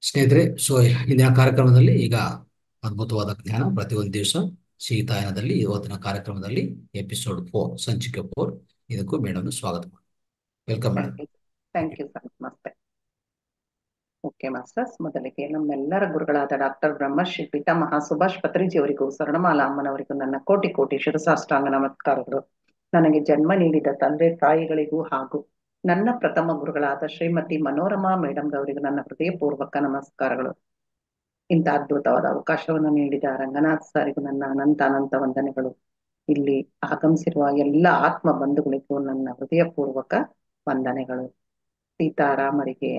ಸ್ನೇಹಿತರೆ, ಇಂದಿನ ಕಾರ್ಯಕ್ರಮದಲ್ಲಿ ಈಗ ಅದ್ಭುತವಾದ ಜ್ಞಾನ ಪ್ರತಿಯೊಂದು ದಿವಸ ಸೀತಾಯನದಲ್ಲಿ ಇವತ್ತಿನ ಕಾರ್ಯಕ್ರಮದಲ್ಲಿ ಎಪಿಸೋಡ್ 4 ಸಂಚಿಕೆ 4 ಇದಕ್ಕೂ ಮೇಡಮ್ ಸ್ವಾಗತ. Welcome madam. Thank you thank you sir. ನಮಸ್ತೆ. ಓಕೆ ಮಾಸ್ಟರ್ಸ್, ಮೊದಲಿಗೆ ನಮ್ಮೆಲ್ಲರ ಗುರುಗಳಾದ ಡಾಕ್ಟರ್ ಬ್ರಹ್ಮಶ್ರೀ ಪಿತಾಮಹ ಸುಭಾಷ್ ಪತ್ರಿಜಿ ಅವರಿಗೂ ಸ್ವರ್ಣಮಾಲಾ ಅಮ್ಮನವರಿಗೂ ನನ್ನ ಕೋಟಿ ಕೋಟಿ ಶಿರಸಾಷ್ಟಾಂಗ ನಮಸ್ಕಾರಗಳು. ನನಗೆ ಜನ್ಮ ನೀಡಿದ ತಂದೆ ತಾಯಿಗಳಿಗೂ ಹಾಗೂ ನನ್ನ ಪ್ರಥಮ ಗುರುಗಳಾದ ಶ್ರೀಮತಿ ಮನೋರಮಾ ಮೇಡಮ್ ರವರಿಗೂ ನನ್ನ ಹೃದಯಪೂರ್ವಕ ನಮಸ್ಕಾರಗಳು. ಇಂಥ ಅದ್ಭುತವಾದ ಅವಕಾಶವನ್ನು ನೀಡಿದ ರಂಗನಾಥ್ ಸಾರಿಗೂ ನನ್ನ ಅನಂತ ಅನಂತ ವಂದನೆಗಳು. ಇಲ್ಲಿ ಆಗಮಿಸಿರುವ ಎಲ್ಲ ಆತ್ಮ ಬಂಧುಗಳಿಗೂ ನನ್ನ ಹೃದಯಪೂರ್ವಕ ವಂದನೆಗಳು. ಸೀತಾರಾಮರಿಗೆ,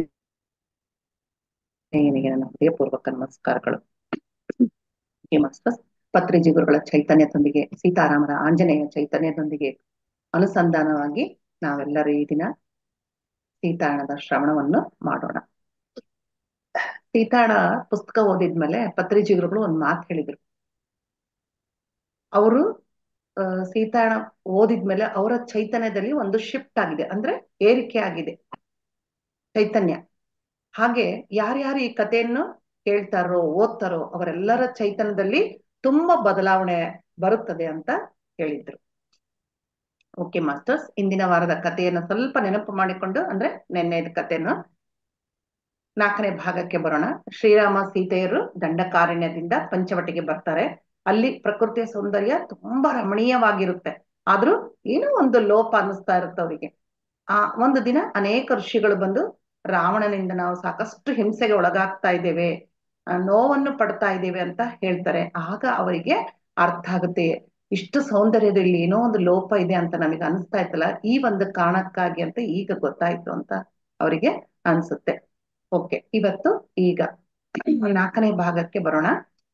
ಆಂಜನೇಯನಿಗೆ ನನ್ನ ಹೃದಯಪೂರ್ವಕ ನಮಸ್ಕಾರಗಳು. ಮಾಸ್ಟರ್ಸ್, ಪತ್ರಿಜಿ ಗುರುಗಳ ಚೈತನ್ಯದೊಂದಿಗೆ, ಸೀತಾರಾಮರ ಆಂಜನೇಯ ಚೈತನ್ಯದೊಂದಿಗೆ ಅನುಸಂಧಾನವಾಗಿ ನಾವೆಲ್ಲರೂ ಈ ದಿನ ಸೀತಾಯಣದ ಶ್ರವಣವನ್ನು ಮಾಡೋಣ. ಸೀತಾಯಣ ಪುಸ್ತಕ ಓದಿದ್ಮೇಲೆ ಪತ್ರಿಜಿ ಗುರುಗಳು ಒಂದು ಮಾತು ಹೇಳಿದ್ರು. ಅವರು ಸೀತಾಯಣ ಓದಿದ್ಮೇಲೆ ಅವರ ಚೈತನ್ಯದಲ್ಲಿ ಒಂದು ಶಿಫ್ಟ್ ಆಗಿದೆ, ಅಂದ್ರೆ ಏರಿಕೆ ಆಗಿದೆ ಚೈತನ್ಯ. ಹಾಗೆ ಯಾರ್ಯಾರು ಈ ಕಥೆಯನ್ನು ಕೇಳ್ತಾರೋ ಓದ್ತಾರೋ ಅವರೆಲ್ಲರ ಚೈತನ್ಯದಲ್ಲಿ ತುಂಬಾ ಬದಲಾವಣೆ ಬರುತ್ತದೆ ಅಂತ ಹೇಳಿದ್ರು. ಓಕೆ ಮಾಸ್ಟರ್ಸ್, ಇಂದಿನ ವಾರದ ಕಥೆಯನ್ನು ಸ್ವಲ್ಪ ನೆನಪು ಮಾಡಿಕೊಂಡು, ಅಂದ್ರೆ ನೆನ್ನೆದ ಕಥೆಯನ್ನು 4ನೇ ಭಾಗಕ್ಕೆ ಬರೋಣ. ಶ್ರೀರಾಮ ಸೀತೆಯರು ದಂಡಕಾರಣ್ಯದಿಂದ ಪಂಚವಟಿಗೆ ಬರ್ತಾರೆ. ಅಲ್ಲಿ ಪ್ರಕೃತಿಯ ಸೌಂದರ್ಯ ತುಂಬಾ ರಮಣೀಯವಾಗಿರುತ್ತೆ, ಆದ್ರೂ ಏನೋ ಒಂದು ಲೋಪ ಅನ್ನಿಸ್ತಾ ಇರುತ್ತೆ ಅವರಿಗೆ. ಒಂದು ದಿನ ಅನೇಕ ಋಷಿಗಳು ಬಂದು ರಾವಣನಿಂದ ನಾವು ಸಾಕಷ್ಟು ಹಿಂಸೆಗೆ ಒಳಗಾಗ್ತಾ ಇದ್ದೇವೆ, ನೋವನ್ನು ಪಡ್ತಾ ಇದ್ದೇವೆ ಅಂತ ಹೇಳ್ತಾರೆ. ಆಗ ಅವರಿಗೆ ಅರ್ಥ ಆಗುತ್ತೆ, ಇಷ್ಟು ಸೌಂದರ್ಯದಲ್ಲಿ ಏನೋ ಒಂದು ಲೋಪ ಇದೆ ಅಂತ ನಮಗೆ ಅನಿಸ್ತಾ ಇತ್ತಲ್ಲ, ಈ ಒಂದು ಕಾರಣಕ್ಕಾಗಿ ಅಂತ ಈಗ ಗೊತ್ತಾಯ್ತು ಅಂತ ಅವರಿಗೆ ಅನ್ಸುತ್ತೆ. ಓಕೆ, ಇವತ್ತು ಈಗ 4ನೇ ಭಾಗಕ್ಕೆ ಬರೋಣ.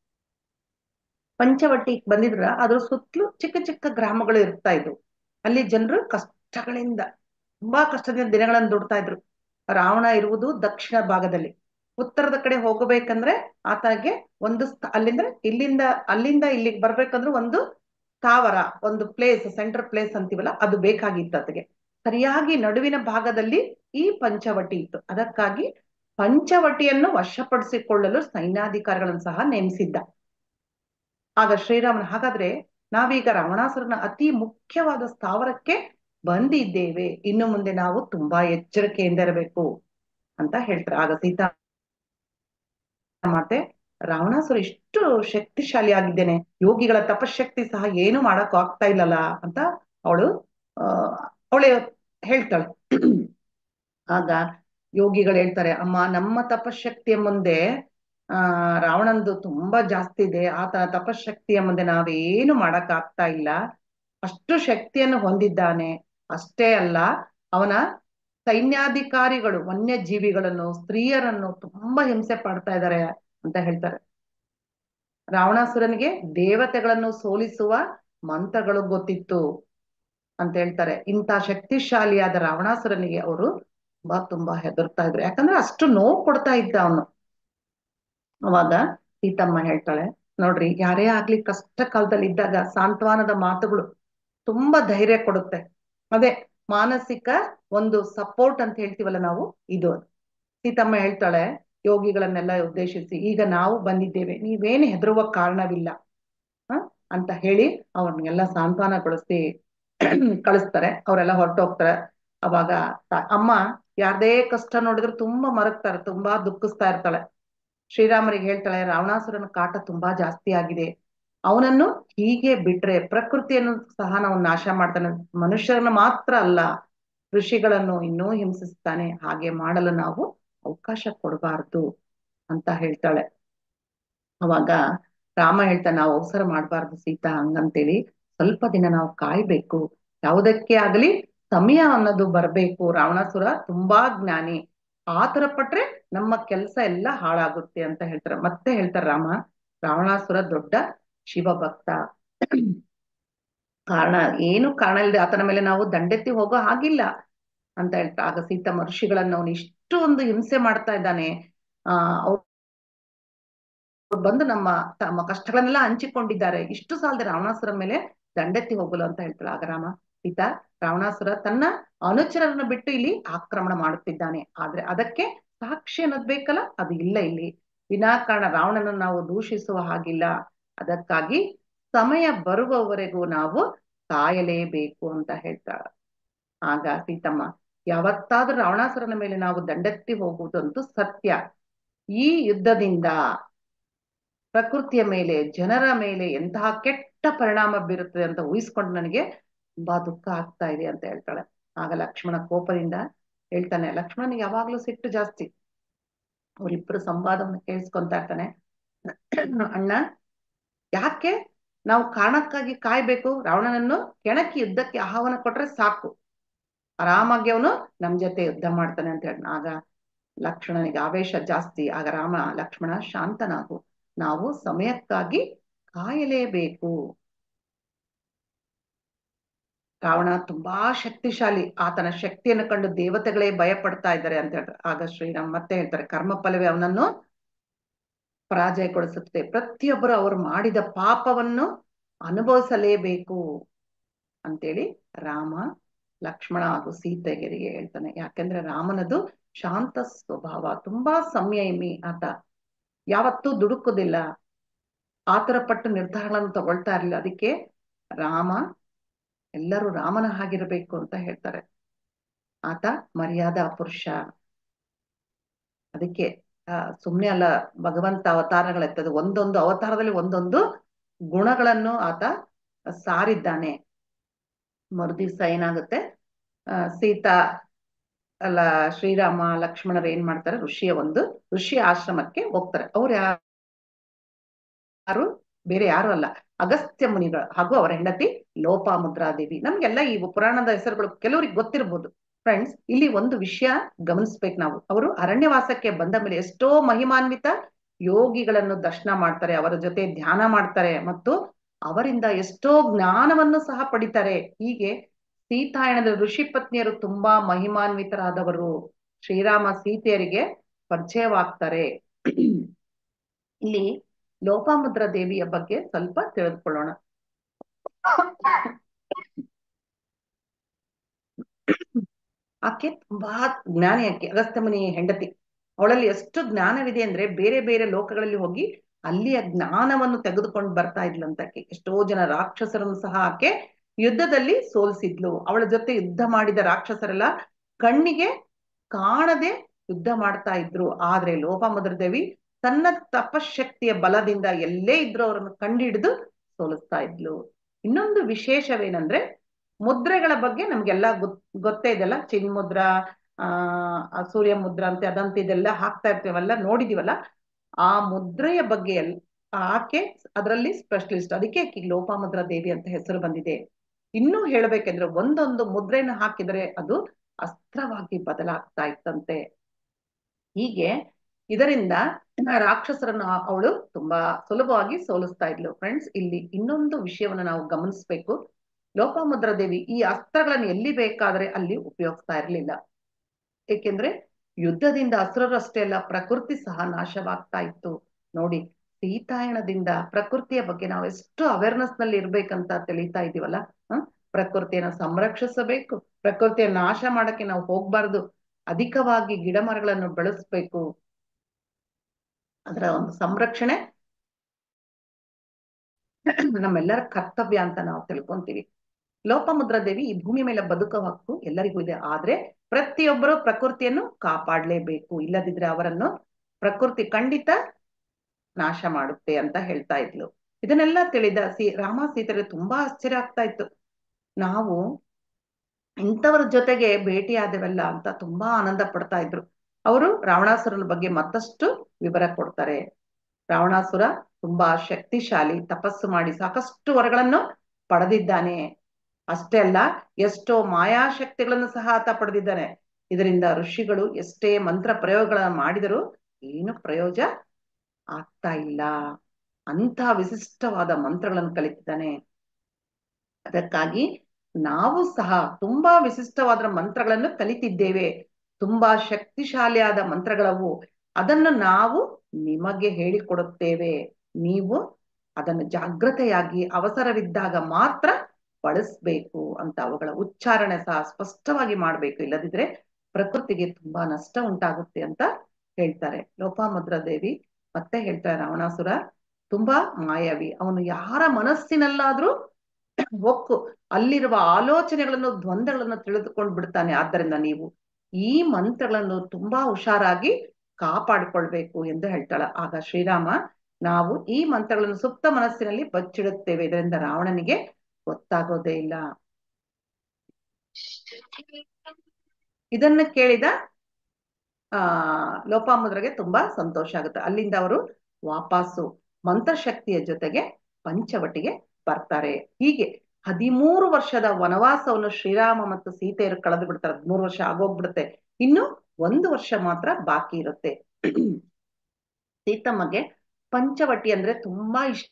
ಪಂಚವಟಿ ಬಂದಿದ್ರ ಅದ್ರ ಸುತ್ತಲೂ ಚಿಕ್ಕ ಚಿಕ್ಕ ಗ್ರಾಮಗಳು ಇರ್ತಾ ಇದ್ವು. ಅಲ್ಲಿ ಜನರು ಕಷ್ಟಗಳಿಂದ, ತುಂಬಾ ಕಷ್ಟದಿಂದ ದಿನಗಳನ್ನು ದುಡ್ತಾ ಇದ್ರು. ರಾವಣ ಇರುವುದು ದಕ್ಷಿಣ ಭಾಗದಲ್ಲಿ. ಉತ್ತರದ ಕಡೆ ಹೋಗಬೇಕಂದ್ರೆ ಆತನಿಗೆ ಒಂದು ಅಲ್ಲಿಂದ ಇಲ್ಲಿಗೆ ಬರ್ಬೇಕಂದ್ರೆ ಒಂದು ಸ್ಥಾವರ, ಒಂದು ಪ್ಲೇಸ್, ಸೆಂಟ್ರಲ್ ಪ್ಲೇಸ್ ಅಂತೀವಲ್ಲ, ಅದು ಬೇಕಾಗಿತ್ತು ಆತಗೆ. ಸರಿಯಾಗಿ ನಡುವಿನ ಭಾಗದಲ್ಲಿ ಈ ಪಂಚವಟಿ ಇತ್ತು. ಅದಕ್ಕಾಗಿ ಪಂಚವಟಿಯನ್ನು ವಶಪಡಿಸಿಕೊಳ್ಳಲು ಸೈನ್ಯಾಧಿಕಾರಿಗಳನ್ನು ಸಹ ನೇಮಿಸಿದ್ದ. ಆಗ ಶ್ರೀರಾಮನ, ಹಾಗಾದ್ರೆ ನಾವೀಗ ರಾವಣಾಸುರನ ಅತಿ ಮುಖ್ಯವಾದ ಸ್ಥಾವರಕ್ಕೆ ಬಂದಿದ್ದೇವೆ, ಇನ್ನು ಮುಂದೆ ನಾವು ತುಂಬಾ ಎಚ್ಚರಿಕೆಯಿಂದ ಇರಬೇಕು ಅಂತ ಹೇಳ್ತಾರೆ. ಆಗ ಸೀತಾ ಮಾತೆ, ರಾವಣಾಸುರ ಇಷ್ಟು ಶಕ್ತಿಶಾಲಿ ಆಗಿದ್ದೇನೆ, ಯೋಗಿಗಳ ತಪಶಕ್ತಿ ಸಹ ಏನು ಮಾಡಕ್ ಆಗ್ತಾ ಇಲ್ಲಲ್ಲ ಅಂತ ಅವಳು ಹೇಳ್ತಾಳೆ. ಆಗ ಯೋಗಿಗಳು ಹೇಳ್ತಾರೆ, ಅಮ್ಮ, ನಮ್ಮ ತಪಶಕ್ತಿಯ ಮುಂದೆ ರಾವಣಂದು ತುಂಬಾ ಜಾಸ್ತಿ ಇದೆ, ಆತನ ತಪಶಕ್ತಿಯ ಮುಂದೆ ನಾವೇನು ಮಾಡಕ್ ಆಗ್ತಾ ಇಲ್ಲ. ಅಷ್ಟು ಶಕ್ತಿಯನ್ನು ಹೊಂದಿದ್ದಾನೆ. ಅಷ್ಟೇ ಅಲ್ಲ, ಅವನ ಸೈನ್ಯಾಧಿಕಾರಿಗಳು ವನ್ಯಜೀವಿಗಳನ್ನು, ಸ್ತ್ರೀಯರನ್ನು ತುಂಬಾ ಹಿಂಸೆ ಪಡ್ತಾ ಇದ್ದಾರೆ ಅಂತ ಹೇಳ್ತಾರೆ. ರಾವಣಾಸುರನಿಗೆ ದೇವತೆಗಳನ್ನು ಸೋಲಿಸುವ ಮಂತ್ರಗಳು ಗೊತ್ತಿತ್ತು ಅಂತ ಹೇಳ್ತಾರೆ. ಇಂಥ ಶಕ್ತಿಶಾಲಿಯಾದ ರಾವಣಾಸುರನಿಗೆ ಅವರು ತುಂಬಾ ಹೆದರ್ತಾ ಇದ್ರು, ಯಾಕಂದ್ರೆ ಅಷ್ಟು ನೋವು ಕೊಡ್ತಾ ಇದ್ದ ಅವನು. ಅವಾಗ ಸೀತಮ್ಮ ಹೇಳ್ತಾಳೆ, ನೋಡ್ರಿ, ಯಾರೇ ಆಗ್ಲಿ ಕಷ್ಟ ಕಾಲದಲ್ಲಿ ಇದ್ದಾಗ ಸಾಂತ್ವನದ ಮಾತುಗಳು ತುಂಬಾ ಧೈರ್ಯ ಕೊಡುತ್ತೆ. ಅದೇ ಮಾನಸಿಕ ಒಂದು ಸಪೋರ್ಟ್ ಅಂತ ಹೇಳ್ತೀವಲ್ಲ ನಾವು, ಇದು. ಸೀತಮ್ಮ ಹೇಳ್ತಾಳೆ ಯೋಗಿಗಳನ್ನೆಲ್ಲ ಉದ್ದೇಶಿಸಿ, ಈಗ ನಾವು ಬಂದಿದ್ದೇವೆ, ನೀವೇನು ಹೆದರುವ ಕಾರಣವಿಲ್ಲ ಅಂತ ಹೇಳಿ ಅವ್ರನ್ನೆಲ್ಲ ಸಾಂತ್ವನಗೊಳಿಸಿ ಕಳಿಸ್ತಾರೆ. ಅವರೆಲ್ಲ ಹೊರಟೋಗ್ತಾರೆ. ಅವಾಗ ಅಮ್ಮ ಯಾರದೇ ಕಷ್ಟ ನೋಡಿದ್ರು ತುಂಬಾ ಮರಗ್ತಾರೆ, ತುಂಬಾ ದುಃಖಿಸ್ತಾ ಇರ್ತಾಳೆ. ಶ್ರೀರಾಮರಿಗೆ ಹೇಳ್ತಾಳೆ, ರಾವಣಾಸುರನ ಕಾಟ ತುಂಬಾ ಜಾಸ್ತಿ ಆಗಿದೆ, ಅವನನ್ನು ಹೀಗೆ ಬಿಟ್ರೆ ಪ್ರಕೃತಿಯನ್ನು ಸಹ ನಾವು ನಾಶ ಮಾಡ್ತಾನೆ, ಮನುಷ್ಯರನ್ನು ಮಾತ್ರ ಅಲ್ಲ ಋಷಿಗಳನ್ನು ಇನ್ನೂ ಹಿಂಸಿಸ್ತಾನೆ, ಹಾಗೆ ಮಾಡಲು ನಾವು ಅವಕಾಶ ಕೊಡಬಾರ್ದು ಅಂತ ಹೇಳ್ತಾಳೆ. ಅವಾಗ ರಾಮ ಹೇಳ್ತಾನೆ, ನಾವು ಅವಸರ ಮಾಡಬಾರ್ದು ಸೀತಾ, ಹಂಗಂತೇಳಿ ಸ್ವಲ್ಪ ದಿನ ನಾವು ಕಾಯ್ಬೇಕು, ಯಾವುದಕ್ಕೆ ಆಗಲಿ ಸಮಯ ಅನ್ನೋದು ಬರ್ಬೇಕು. ರಾವಣಾಸುರ ತುಂಬಾ ಜ್ಞಾನಿ, ಆತರ ಪಟ್ರೆ ನಮ್ಮ ಕೆಲಸ ಎಲ್ಲ ಹಾಳಾಗುತ್ತೆ ಅಂತ ಹೇಳ್ತಾರೆ. ಮತ್ತೆ ಹೇಳ್ತಾರೆ ರಾಮ, ರಾವಣಾಸುರ ದೊಡ್ಡ ಶಿವಭಕ್ತ, ಏನು ಕಾರಣ ಇಲ್ಲದೆ ಆತನ ಮೇಲೆ ನಾವು ದಂಡೆತ್ತಿ ಹೋಗೋ ಹಾಗಿಲ್ಲ ಅಂತ ಹೇಳ್ತಾರೆ. ಆಗ ಸೀತಾ ಋಷಿಗಳನ್ನು ಅವನು ಇಷ್ಟು ಒಂದು ಹಿಂಸೆ ಮಾಡ್ತಾ ಇದ್ದಾನೆ, ಅವ್ರು ಬಂದು ತಮ್ಮ ಕಷ್ಟಗಳನ್ನೆಲ್ಲ ಹಂಚಿಕೊಂಡಿದ್ದಾರೆ, ಇಷ್ಟು ಸಾಲದೆ ರಾವಣಾಸುರ ಮೇಲೆ ದಂಡೆತ್ತಿ ಹೋಗಲು ಅಂತ ಹೇಳ್ತಾಳೆ. ಆಗ ರಾಮ, ಸೀತಾ, ರಾವಣಾಸುರ ತನ್ನ ಅನುಚರರನ್ನು ಬಿಟ್ಟು ಇಲ್ಲಿ ಆಕ್ರಮಣ ಮಾಡುತ್ತಿದ್ದಾನೆ, ಆದ್ರೆ ಅದಕ್ಕೆ ಸಾಕ್ಷಿ ಅನ್ನೋದು ಬೇಕಲ್ಲ, ಅದು ಇಲ್ಲ ಇಲ್ಲಿ. ವಿನಾಕಾರಣ ರಾವಣನ ನಾವು ದೂಷಿಸುವ ಹಾಗಿಲ್ಲ. ಅದಕ್ಕಾಗಿ ಸಮಯ ಬರುವವರೆಗೂ ನಾವು ಕಾಯಲೇಬೇಕು ಅಂತ ಹೇಳ್ತಾಳ. ಆಗ ಸೀತಮ್ಮ, ಯಾವತ್ತಾದ್ರೂ ರಾವಣಾಸುರನ ಮೇಲೆ ನಾವು ದಂಡೆತ್ತಿ ಹೋಗುವುದಂತೂ ಸತ್ಯ. ಈ ಯುದ್ಧದಿಂದ ಪ್ರಕೃತಿಯ ಮೇಲೆ, ಜನರ ಮೇಲೆ ಎಂತಹ ಕೆಟ್ಟ ಪರಿಣಾಮ ಬೀರುತ್ತದೆ ಅಂತ ಊಹಿಸ್ಕೊಂಡು ನನಗೆ ತುಂಬಾ ದುಃಖ ಆಗ್ತಾ ಇದೆ ಅಂತ ಹೇಳ್ತಾಳೆ. ಆಗ ಲಕ್ಷ್ಮಣ ಕೋಪದಿಂದ ಹೇಳ್ತಾನೆ, ಲಕ್ಷ್ಮಣನಿಗೆ ಯಾವಾಗ್ಲೂ ಸಿಟ್ಟು ಜಾಸ್ತಿ. ಅವರಿಬ್ಬರು ಸಂವಾದವನ್ನು ಕೇಳಿಸ್ಕೊಂತಾ ಇರ್ತಾನೆ. ಅಣ್ಣ, ಯಾಕೆ ನಾವು ಕಾರಣಕ್ಕಾಗಿ ಕಾಯ್ಬೇಕು? ರಾವಣನನ್ನು ಕೆಣಕಿ ಯುದ್ಧಕ್ಕೆ ಆಹ್ವಾನ ಕೊಟ್ರೆ ಸಾಕು, ಆರಾಮಾಗಿ ಅವನು ನಮ್ ಜೊತೆ ಯುದ್ಧ ಮಾಡ್ತಾನೆ ಅಂತ ಹೇಳ. ಆಗ ಲಕ್ಷ್ಮಣನಿಗೆ ಆವೇಶ ಜಾಸ್ತಿ. ಆಗ ರಾಮ, ಲಕ್ಷ್ಮಣ ಶಾಂತನಾಗು, ನಾವು ಸಮಯಕ್ಕಾಗಿ ಕಾಯಲೇಬೇಕು. ರಾವಣ ತುಂಬಾ ಶಕ್ತಿಶಾಲಿ, ಆತನ ಶಕ್ತಿಯನ್ನು ಕಂಡು ದೇವತೆಗಳೇ ಭಯ ಪಡ್ತಾ ಇದ್ದಾರೆ ಅಂತ ಹೇಳ್ತಾರೆ. ಆಗ ಶ್ರೀರಾಮ್ ಮತ್ತೆ ಹೇಳ್ತಾರೆ, ಕರ್ಮ ಫಲವೇ ಅವನನ್ನು ಪರಾಜಯಗೊಳಿಸುತ್ತೆ, ಪ್ರತಿಯೊಬ್ಬರು ಅವರು ಮಾಡಿದ ಪಾಪವನ್ನು ಅನುಭವಿಸಲೇಬೇಕು ಅಂತೇಳಿ ರಾಮ ಲಕ್ಷ್ಮಣ ಹಾಗೂ ಸೀತೆಗೆರಿಗೆ ಹೇಳ್ತಾನೆ. ಯಾಕೆಂದ್ರೆ ರಾಮನದು ಶಾಂತ ಸ್ವಭಾವ, ತುಂಬಾ ಸಂಯಮಿ. ಆತ ಯಾವತ್ತೂ ದುಡುಕುದಿಲ್ಲ, ಆತರ ಪಟ್ಟು ನಿರ್ಧಾರಗಳನ್ನು ತಗೊಳ್ತಾ ಇರಲಿಲ್ಲ. ಅದಕ್ಕೆ ರಾಮ, ಎಲ್ಲರೂ ರಾಮನ ಹಾಗಿರ್ಬೇಕು ಅಂತ ಹೇಳ್ತಾರೆ. ಆತ ಮರ್ಯಾದಾ ಪುರುಷ. ಅದಕ್ಕೆ ಸುಮ್ನೆ ಅಲ್ಲ ಭಗವಂತ ಅವತಾರಗಳೆತ್ತದು, ಒಂದೊಂದು ಅವತಾರದಲ್ಲಿ ಒಂದೊಂದು ಗುಣಗಳನ್ನು ಆತ ಸಾರಿದ್ದಾನೆ. ಮರುದಿವ್ಸ ಏನಾಗುತ್ತೆ, ಸೀತಾ ಅಲ್ಲ ಶ್ರೀರಾಮ ಲಕ್ಷ್ಮಣರು ಏನ್ ಮಾಡ್ತಾರೆ, ಋಷಿಯ ಆಶ್ರಮಕ್ಕೆ ಹೋಗ್ತಾರೆ. ಅವ್ರು ಯಾರು, ಬೇರೆ ಯಾರು ಅಲ್ಲ, ಅಗಸ್ತ್ಯ ಮುನಿಗಳು ಹಾಗೂ ಅವರ ಹೆಂಡತಿ ಲೋಪಾಮುದ್ರಾದೇವಿ. ನಮ್ಗೆಲ್ಲ ಈ ಪುರಾಣದ ಹೆಸರುಗಳು ಕೆಲವರಿಗೆ ಗೊತ್ತಿರ್ಬೋದು. ಫ್ರೆಂಡ್ಸ್, ಇಲ್ಲಿ ಒಂದು ವಿಷಯ ಗಮನಿಸ್ಬೇಕು ನಾವು. ಅವರು ಅರಣ್ಯವಾಸಕ್ಕೆ ಬಂದ ಮೇಲೆ ಎಷ್ಟೋ ಮಹಿಮಾನ್ವಿತ ಯೋಗಿಗಳನ್ನು ದರ್ಶನ ಮಾಡ್ತಾರೆ, ಅವರ ಜೊತೆ ಧ್ಯಾನ ಮಾಡ್ತಾರೆ, ಮತ್ತು ಅವರಿಂದ ಎಷ್ಟೋ ಜ್ಞಾನವನ್ನು ಸಹ ಪಡಿತಾರೆ. ಹೀಗೆ ಸೀತಾಯಣದ ಋಷಿ ಪತ್ನಿಯರು ತುಂಬಾ ಮಹಿಮಾನ್ವಿತರಾದವರು. ಶ್ರೀರಾಮ ಸೀತೆಯರಿಗೆ ಪರಿಚಯವಾಗ್ತಾರೆ. ಇಲ್ಲಿ ಲೋಪಾಮುದ್ರಾ ದೇವಿಯ ಬಗ್ಗೆ ಸ್ವಲ್ಪ ತಿಳಿದುಕೊಳ್ಳೋಣ. ಆಕೆ ತುಂಬಾ ಜ್ಞಾನಿ. ಆಕೆ ಅಗಸ್ತ್ಯ ಮುನಿ ಹೆಂಡತಿ. ಅವಳಲ್ಲಿ ಎಷ್ಟು ಜ್ಞಾನವಿದೆ ಅಂದ್ರೆ ಬೇರೆ ಬೇರೆ ಲೋಕಗಳಲ್ಲಿ ಹೋಗಿ ಅಲ್ಲಿಯ ಜ್ಞಾನವನ್ನು ತೆಗೆದುಕೊಂಡು ಬರ್ತಾ ಇದ್ಲಂತಕ್ಕೆ. ಎಷ್ಟೋ ಜನ ರಾಕ್ಷಸರನ್ನು ಸಹ ಆಕೆ ಯುದ್ಧದಲ್ಲಿ ಸೋಲಿಸಿದ್ಲು. ಅವಳ ಜೊತೆ ಯುದ್ಧ ಮಾಡಿದ ರಾಕ್ಷಸರೆಲ್ಲ ಕಣ್ಣಿಗೆ ಕಾಣದೆ ಯುದ್ಧ ಮಾಡ್ತಾ ಇದ್ರು. ಆದ್ರೆ ಲೋಪಾಮುದ್ರಾ ದೇವಿ ತನ್ನ ತಪಶಕ್ತಿಯ ಬಲದಿಂದ ಎಲ್ಲೇ ಇದ್ರು ಅವರನ್ನು ಕಂಡುಹಿಡಿದು ಸೋಲಿಸ್ತಾ ಇದ್ಲು. ಇನ್ನೊಂದು ವಿಶೇಷವೇನಂದ್ರೆ, ಮುದ್ರೆಗಳ ಬಗ್ಗೆ ನಮ್ಗೆಲ್ಲ ಗೊತ್ತೇ ಇದೆಲ್ಲ. ಚಿನ್ಮುದ್ರಾ, ಸೂರ್ಯ ಮುದ್ರಾ ಅಂತ ಅದಂತ ಇದೆಲ್ಲ ಹಾಕ್ತಾ ಇರ್ತೀವಲ್ಲ, ನೋಡಿದೀವಲ್ಲ. ಆ ಮುದ್ರೆಯ ಬಗ್ಗೆ ಆಕೆ ಅದರಲ್ಲಿ ಸ್ಪೆಷಲಿಸ್ಟ್. ಅದಕ್ಕೆ ಆಕೆ ಲೋಪಾಮುದ್ರಾ ದೇವಿ ಅಂತ ಹೆಸರು ಬಂದಿದೆ. ಇನ್ನೂ ಹೇಳ್ಬೇಕೆಂದ್ರೆ, ಒಂದೊಂದು ಮುದ್ರೆನ ಹಾಕಿದರೆ ಅದು ಅಸ್ತ್ರವಾಗಿ ಬದಲಾಗ್ತಾ ಇತ್ತಂತೆ. ಹೀಗೆ ಇದರಿಂದ ರಾಕ್ಷಸರನ್ನು ಅವಳು ತುಂಬಾ ಸುಲಭವಾಗಿ ಸೋಲಿಸ್ತಾ ಇದ್ಲು. ಫ್ರೆಂಡ್ಸ್, ಇಲ್ಲಿ ಇನ್ನೊಂದು ವಿಷಯವನ್ನು ನಾವು ಗಮನಿಸ್ಬೇಕು. ಲೋಪಾಮುದ್ರಾ ದೇವಿ ಈ ಅಸ್ತ್ರಗಳನ್ನು ಎಲ್ಲಿ ಬೇಕಾದ್ರೆ ಅಲ್ಲಿ ಉಪಯೋಗಿಸ್ತಾ ಇರ್ಲಿಲ್ಲ. ಏಕೆಂದ್ರೆ ಯುದ್ಧದಿಂದ ಅಸುರರಷ್ಟೇ ಅಲ್ಲ, ಪ್ರಕೃತಿ ಸಹ ನಾಶವಾಗ್ತಾ ಇತ್ತು. ನೋಡಿ, ಸೀತಾಯಣದಿಂದ ಪ್ರಕೃತಿಯ ಬಗ್ಗೆ ನಾವು ಎಷ್ಟು ಅವೇರ್ನೆಸ್ ನಲ್ಲಿ ಇರ್ಬೇಕಂತ ತಿಳಿತಾ ಇದೀವಲ್ಲ. ಪ್ರಕೃತಿಯನ್ನು ಸಂರಕ್ಷಿಸಬೇಕು, ಪ್ರಕೃತಿಯ ನಾಶ ಮಾಡಕ್ಕೆ ನಾವು ಹೋಗ್ಬಾರ್ದು, ಅಧಿಕವಾಗಿ ಗಿಡ ಮರಗಳನ್ನು ಬೆಳೆಸ್ಬೇಕು. ಅದರ ಒಂದು ಸಂರಕ್ಷಣೆ ನಮ್ಮೆಲ್ಲರ ಕರ್ತವ್ಯ ಅಂತ ನಾವು ತಿಳ್ಕೊಂತೀವಿ. ಲೋಪಾಮುದ್ರಾ ದೇವಿ ಈ ಭೂಮಿ ಮೇಲೆ ಬದುಕೋ ಹಕ್ಕು ಎಲ್ಲರಿಗೂ ಇದೆ. ಆದ್ರೆ ಪ್ರತಿಯೊಬ್ಬರು ಪ್ರಕೃತಿಯನ್ನು ಕಾಪಾಡಲೇಬೇಕು, ಇಲ್ಲದಿದ್ರೆ ಅವರನ್ನು ಪ್ರಕೃತಿ ಖಂಡಿತ ನಾಶ ಮಾಡುತ್ತೆ ಅಂತ ಹೇಳ್ತಾ ಇದ್ಲು. ಇದನ್ನೆಲ್ಲ ತಿಳಿದ ರಾಮ ಸೀತೆಗೆ ತುಂಬಾ ಆಶ್ಚರ್ಯ ಆಗ್ತಾ ಇತ್ತು. ನಾವು ಇಂಥವ್ರ ಜೊತೆಗೆ ಭೇಟಿಯಾದೆವಲ್ಲ ಅಂತ ತುಂಬಾ ಆನಂದ ಪಡ್ತಾ ಇದ್ರು. ಅವರು ರಾವಣಾಸುರನ ಬಗ್ಗೆ ಮತ್ತಷ್ಟು ವಿವರ ಕೊಡ್ತಾರೆ. ರಾವಣಾಸುರ ತುಂಬಾ ಶಕ್ತಿಶಾಲಿ, ತಪಸ್ಸು ಮಾಡಿ ಸಾಕಷ್ಟು ವರಗಳನ್ನು ಪಡೆದಿದ್ದಾನೆ. ಅಷ್ಟೇ ಅಲ್ಲ, ಎಷ್ಟೋ ಮಾಯಾಶಕ್ತಿಗಳನ್ನು ಸಹ ಆತ ಪಡೆದಿದ್ದಾನೆ. ಇದರಿಂದ ಋಷಿಗಳು ಎಷ್ಟೇ ಮಂತ್ರ ಪ್ರಯೋಗಗಳನ್ನು ಮಾಡಿದರೂ ಏನು ಪ್ರಯೋಜನ ಆಗ್ತಾ ಇಲ್ಲ. ಅಂತ ವಿಶಿಷ್ಟವಾದ ಮಂತ್ರಗಳನ್ನು ಕಲಿತಿದ್ದಾನೆ. ಅದಕ್ಕಾಗಿ ನಾವು ಸಹ ತುಂಬಾ ವಿಶಿಷ್ಟವಾದ ಮಂತ್ರಗಳನ್ನು ಕಲಿತಿದ್ದೇವೆ. ತುಂಬಾ ಶಕ್ತಿಶಾಲಿಯಾದ ಮಂತ್ರಗಳವು. ಅದನ್ನು ನಾವು ನಿಮಗೆ ಹೇಳಿಕೊಡುತ್ತೇವೆ. ನೀವು ಅದನ್ನು ಜಾಗ್ರತೆಯಾಗಿ ಅವಸರವಿದ್ದಾಗ ಮಾತ್ರ ಬಳಸಬೇಕು ಅಂತ, ಅವುಗಳ ಉಚ್ಚಾರಣೆ ಸಹ ಸ್ಪಷ್ಟವಾಗಿ ಮಾಡಬೇಕು. ಇಲ್ಲದಿದ್ರೆ ಪ್ರಕೃತಿಗೆ ತುಂಬಾ ನಷ್ಟ ಉಂಟಾಗುತ್ತೆ ಅಂತ ಹೇಳ್ತಾರೆ. ಲೋಪಾಮುದ್ರಾ ದೇವಿ ಮತ್ತೆ ಹೇಳ್ತಾರೆ, ರಾವಣಾಸುರ ತುಂಬಾ ಮಾಯಾವಿ, ಅವನು ಯಾರ ಮನಸ್ಸಿನಲ್ಲಾದ್ರೂ ಹೊಕ್ಕು ಅಲ್ಲಿರುವ ಆಲೋಚನೆಗಳನ್ನು ದ್ವಂದ್ವಗಳನ್ನು ತಿಳಿದುಕೊಂಡು ಬಿಡ್ತಾನೆ. ಆದ್ದರಿಂದ ನೀವು ಈ ಮಂತ್ರಗಳನ್ನು ತುಂಬಾ ಹುಷಾರಾಗಿ ಕಾಪಾಡಿಕೊಳ್ಬೇಕು ಎಂದು ಹೇಳ್ತಾಳೆ. ಆಗ ಶ್ರೀರಾಮ, ನಾವು ಈ ಮಂತ್ರಗಳನ್ನು ಸುಪ್ತ ಮನಸ್ಸಿನಲ್ಲಿ ಬಚ್ಚಿಡುತ್ತೇವೆ, ಇದರಿಂದ ರಾವಣನಿಗೆ ಗೊತ್ತಾಗೋದೇ ಇಲ್ಲ. ಇದನ್ನು ಕೇಳಿದ ಲೋಪಾಮುದ್ರೆಗೆ ತುಂಬಾ ಸಂತೋಷ ಆಗುತ್ತೆ. ಅಲ್ಲಿಂದ ಅವರು ವಾಪಸ್ಸು ಮಂತ್ರಶಕ್ತಿಯ ಜೊತೆಗೆ ಪಂಚವಟಿಗೆ ಬರ್ತಾರೆ. ಹೀಗೆ 13 ವರ್ಷದ ವನವಾಸವನ್ನು ಶ್ರೀರಾಮ ಮತ್ತು ಸೀತೆಯರು ಕಳೆದು ಬಿಡ್ತಾರೆ. 13 ವರ್ಷ ಆಗೋಗ್ಬಿಡುತ್ತೆ. ಇನ್ನು 1 ವರ್ಷ ಮಾತ್ರ ಬಾಕಿ ಇರುತ್ತೆ. ಸೀತಮ್ಮಗೆ ಪಂಚವಟಿ ಅಂದ್ರೆ ತುಂಬಾ ಇಷ್ಟ.